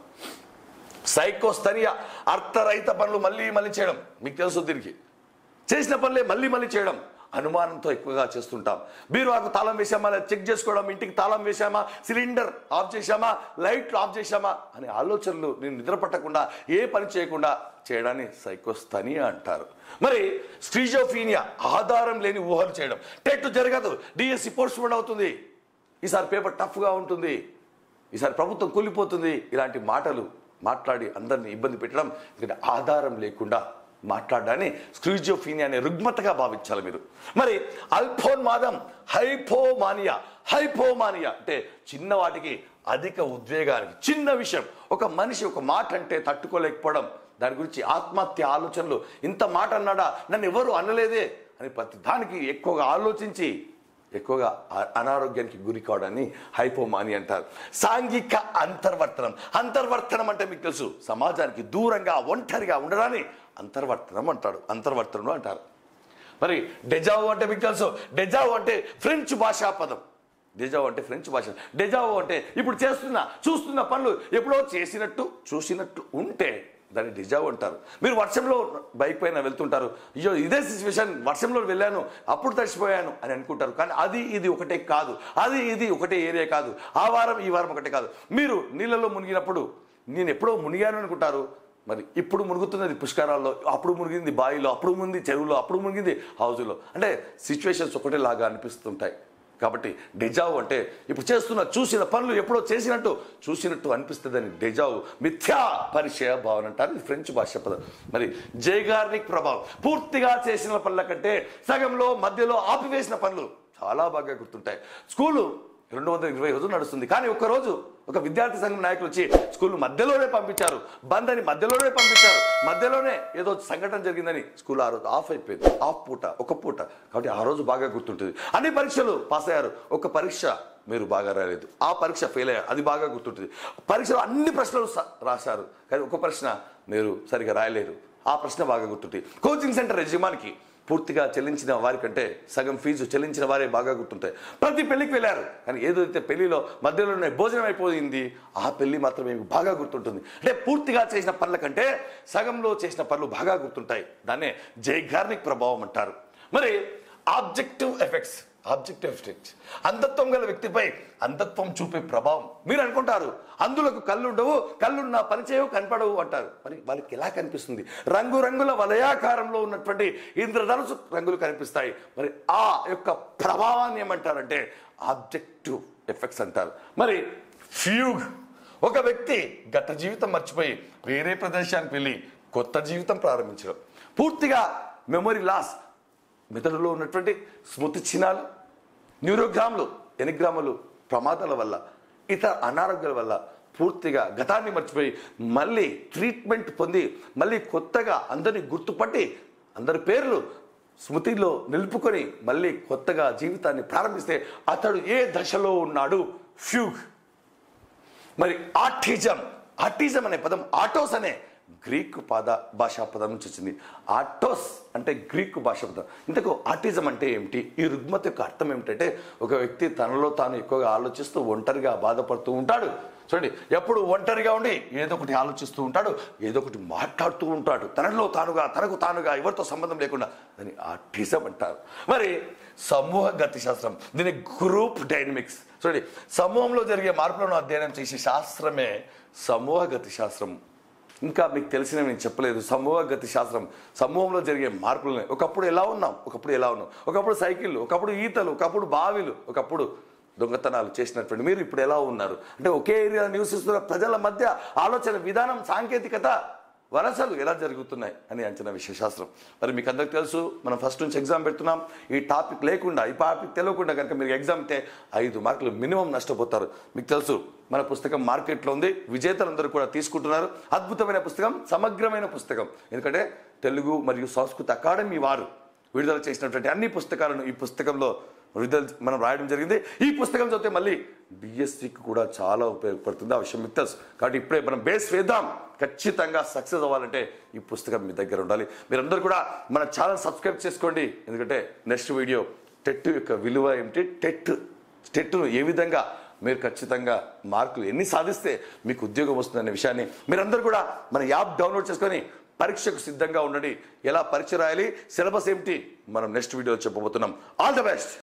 A: సైకోస్థనియా, అర్థరహిత పనులు మళ్ళీ మళ్ళీ చేయడం. మీకు తెలుసు, దీనికి చేసిన పనులే మళ్ళీ మళ్ళీ చేయడం అనుమానంతో ఎక్కువగా చేస్తుంటాం. బీరువాకు తాళం వేసామా చెక్ చేసుకోవడం, ఇంటికి తాళం వేసామా, సిలిండర్ ఆఫ్ చేశామా, లైట్లు ఆఫ్ చేశామా అనే ఆలోచనలు నేను నిద్ర పట్టకుండా ఏ పని చేయకుండా చేయడాన్ని సైకోస్థనియా అంటారు. మరి స్క్రిజోఫీనియా, ఆధారం లేని ఊహలు చేయడం. టెట్ జరగదు, డిఎస్సి పోస్ట్పోన్ అవుతుంది, ఈసారి పేపర్ టఫ్గా ఉంటుంది, ఈసారి ప్రభుత్వం కూలిపోతుంది, ఇలాంటి మాటలు మాట్లాడి అందరిని ఇబ్బంది పెట్టడం, ఎందుకంటే ఆధారం లేకుండా మాట్లాడడాన్ని స్క్రిజోఫీనియా అనే రుగ్మతగా భావించాలి మీరు. మరి అల్పోన్మాదం, హైపోమానియా. హైపోమానియా అంటే చిన్న వాటికి అధిక ఉద్వేగానికి, చిన్న విషయం ఒక మనిషి ఒక మాట అంటే తట్టుకోలేకపోవడం, దాని గురించి ఆత్మహత్య ఆలోచనలు, ఇంత మాట అన్నాడా, నన్ను ఎవరు అనలేదే అని ప్రతి దానికి ఎక్కువగా ఆలోచించి ఎక్కువగా అనారోగ్యానికి గురి కావడాన్ని హైపోమాని అంటారు. సాంఘిక అంతర్వర్తనం. అంతర్వర్తనం అంటే మీకు తెలుసు, సమాజానికి దూరంగా ఒంటరిగా ఉండడాన్ని అంతర్వర్తనం అంటాడు, అంతర్వర్తనం అంటారు. మరి డెజావో అంటే మీకు తెలుసు, డెజావో అంటే ఫ్రెంచ్ భాషా పదం. డెజావో అంటే ఫ్రెంచ్ భాష. డెజావో అంటే ఇప్పుడు చేస్తున్న చూస్తున్న పనులు ఎప్పుడో చేసినట్టు చూసినట్టు ఉంటే దాన్ని డెజావో అంటారు. మీరు వర్షంలో బైక్ పైన వెళ్తుంటారు, అయ్యో ఇదే సిచ్యువేషన్, వర్షంలో వెళ్ళాను అప్పుడు తడిసిపోయాను అని అనుకుంటారు. కానీ అది ఇది ఒకటే కాదు, అది ఇది ఒకటే ఏరియా కాదు, ఆ వారం ఈ వారం ఒకటే కాదు. మీరు నీళ్ళలో మునిగినప్పుడు నేను ఎప్పుడో మునిగాను అనుకుంటారు, మరి ఇప్పుడు మునుగుతున్నది పుష్కరాల్లో, అప్పుడు మునిగింది బావిలో, అప్పుడు మునిగింది చెరువులో, అప్పుడు మునిగింది హౌజులో. అంటే సిచ్యువేషన్స్ ఒకటేలాగా అనిపిస్తుంటాయి. కాబట్టి డెజావు అంటే ఇప్పుడు చేస్తున్న చూసిన పనులు ఎప్పుడో చేసినట్టు చూసినట్టు అనిపిస్తుందని డెజావు, మిథ్యా పరిచయ భావన అంటారు. ఇది ఫ్రెంచ్ భాష పదం. మరి జైగార్నిక్ ప్రభావం. పూర్తిగా చేసిన పనుల కంటే సగంలో మధ్యలో ఆపివేసిన పనులు చాలా బాగా గుర్తుంటాయి. స్కూలు రెండు వందల ఇరవై రోజులు నడుస్తుంది, కానీ ఒక్కరోజు ఒక విద్యార్థి సంఘం నాయకులు వచ్చి స్కూల్ మధ్యలోనే పంపించారు, బంద్ అని మధ్యలోనే పంపించారు, మధ్యలోనే ఏదో సంఘటన జరిగిందని స్కూల్ ఆ రోజు ఆఫ్ అయిపోయింది. ఆఫ్ పూట, ఒక పూట. కాబట్టి ఆ రోజు బాగా గుర్తుంటుంది. అన్ని పరీక్షలు పాస్ అయ్యారు, ఒక పరీక్ష మీరు బాగా రాలేదు, ఆ పరీక్ష ఫెయిల్ అయ్యారు, అది బాగా గుర్తుంటుంది. పరీక్షలో అన్ని ప్రశ్నలు రాశారు కానీ ఒక ప్రశ్న మీరు సరిగా రాయలేరు, ఆ ప్రశ్న బాగా గుర్తుంటుంది. కోచింగ్ సెంటర్ యజమానికి పూర్తిగా చెల్లించిన వారికంటే సగం ఫీజు చెల్లించిన వారే బాగా గుర్తుంటాయి. ప్రతి పెళ్లికి వెళ్ళారు కానీ ఏదైతే పెళ్లిలో మధ్యలోనే భోజనం అయిపోయింది, ఆ పెళ్లి మాత్రమే బాగా గుర్తుంటుంది. అంటే పూర్తిగా చేసిన పనుల కంటే సగంలో చేసిన పనులు బాగా గుర్తుంటాయి. దాన్నే జైగార్నిక్ ప్రభావం అంటారు. మరి ఆబ్జెక్టివ్ ఎఫెక్ట్స్. ఆబ్జెక్టివ్ ఎఫెక్ట్స్ అంధత్వం గల వ్యక్తిపై అంధత్వం చూపే ప్రభావం. మీరు అనుకుంటారు అందులకు కళ్ళు ఉండవు, కళ్ళున్న పనిచేయవు, కనపడవు అంటారు. మరి వాళ్ళకి ఎలా కనిపిస్తుంది? రంగురంగుల వలయాకారంలో ఉన్నటువంటి ఇంద్రధనుసు రంగులు కనిపిస్తాయి. మరి ఆ యొక్క ప్రభావాన్ని ఏమంటారంటే ఆబ్జెక్టివ్ ఎఫెక్ట్స్ అంటారు. మరి ఫ్యూగ్. ఒక వ్యక్తి గత జీవితం మర్చిపోయి వేరే ప్రదేశానికి వెళ్ళి కొత్త జీవితం ప్రారంభించడం. పూర్తిగా మెమొరీ లాస్. మెదడులో ఉన్నటువంటి స్మృతి చిహ్నాలు, న్యూరోగ్రాములు, ఎనిగ్రాములు ప్రమాదాల వల్ల, ఇతర అనారోగ్యాల వల్ల పూర్తిగా గతాన్ని మర్చిపోయి మళ్ళీ ట్రీట్మెంట్ పొంది మళ్ళీ కొత్తగా అందరినీ గుర్తుపట్టి అందరి పేర్లు స్మృతిలో నిలుపుకొని మళ్ళీ కొత్తగా జీవితాన్ని ప్రారంభిస్తే అతడు ఏ దశలో ఉన్నాడు? ఫ్యూగ్. మరి ఆటిజం. ఆటిజం అనే పదం ఆటోస్ అనే గ్రీకు పద భాషా పదం నుంచి వచ్చింది. ఆటోస్ అంటే గ్రీకు భాషా పదం. ఇంతకు ఆటిజం అంటే ఏమిటి? ఈ రుగ్మత యొక్క అర్థం ఏమిటంటే ఒక వ్యక్తి తనలో తాను ఎక్కువగా ఆలోచిస్తూ ఒంటరిగా బాధపడుతూ ఉంటాడు. చూడండి, ఎప్పుడు ఒంటరిగా ఉండి ఏదో ఒకటి ఆలోచిస్తూ ఉంటాడు, ఏదో ఒకటి మాట్లాడుతూ ఉంటాడు, తనలో తానుగా, తనకు తానుగా, ఎవరితో సంబంధం లేకుండా. దాన్ని ఆటిజం అంటారు. మరి సమూహ గతి శాస్త్రం, దీని గ్రూప్ డైనమిక్స్. చూడండి, సమూహంలో జరిగే మార్పులను అధ్యయనం చేసే శాస్త్రమే సమూహ గతి శాస్త్రం. ఇంకా మీకు తెలిసిన నేను చెప్పలేదు, సమూహ గతి శాస్త్రం సమూహంలో జరిగే మార్పులని. ఒకప్పుడు ఎలా ఉన్నాం, ఒకప్పుడు ఎలా ఉన్నాం, ఒకప్పుడు సైకిళ్ళు, ఒకప్పుడు ఈతలు, ఒకప్పుడు బావిలు, ఒకప్పుడు దొంగతనాలు చేసినటువంటి మీరు ఇప్పుడు ఎలా ఉన్నారు అంటే ఒకే ఏరియా నివసిస్తున్న ప్రజల మధ్య ఆలోచన విధానం, సాంకేతికత వలసలు ఎలా జరుగుతున్నాయి అని అంచనా విషయశాస్త్రం. మరి మీకు అందరికి తెలుసు, మనం ఫస్ట్ నుంచి ఎగ్జామ్ పెడుతున్నాం. ఈ టాపిక్ లేకుండా, ఈ టాపిక్ తెలియకుండా కనుక మీరు ఎగ్జామ్ అయితే ఐదు మార్కులు మినిమం నష్టపోతారు. మీకు తెలుసు, మన పుస్తకం మార్కెట్లో ఉంది, విజేతలందరూ కూడా తీసుకుంటున్నారు. అద్భుతమైన పుస్తకం, సమగ్రమైన పుస్తకం. ఎందుకంటే తెలుగు మరియు సంస్కృత అకాడమీ వారు విడుదల చేసినటువంటి అన్ని పుస్తకాలను ఈ పుస్తకంలో విడుదల మనం రాయడం జరిగింది. ఈ పుస్తకం చదివితే మళ్ళీ డిఎస్సికి కూడా చాలా ఉపయోగపడుతుంది, ఆ విషయం మీకు తెలుసు. కాబట్టి ఇప్పుడే మనం బేస్ వేద్దాం. ఖచ్చితంగా సక్సెస్ అవ్వాలంటే ఈ పుస్తకం మీ దగ్గర ఉండాలి. మీరందరూ కూడా మన ఛానల్ సబ్స్క్రైబ్ చేసుకోండి. ఎందుకంటే నెక్స్ట్ వీడియో టెట్ యొక్క విలువ ఏమిటి, టెట్ టెట్ను ఏ విధంగా మీరు ఖచ్చితంగా మార్కులు ఎన్ని సాధిస్తే మీకు ఉద్యోగం వస్తుందనే విషయాన్ని మీరందరూ కూడా మన యాప్ డౌన్లోడ్ చేసుకొని పరీక్షకు సిద్ధంగా ఉండండి. ఎలా పరీక్ష రాయాలి, సిలబస్ ఏమిటి మనం నెక్స్ట్ వీడియోలో చెప్పబోతున్నాం. All the best.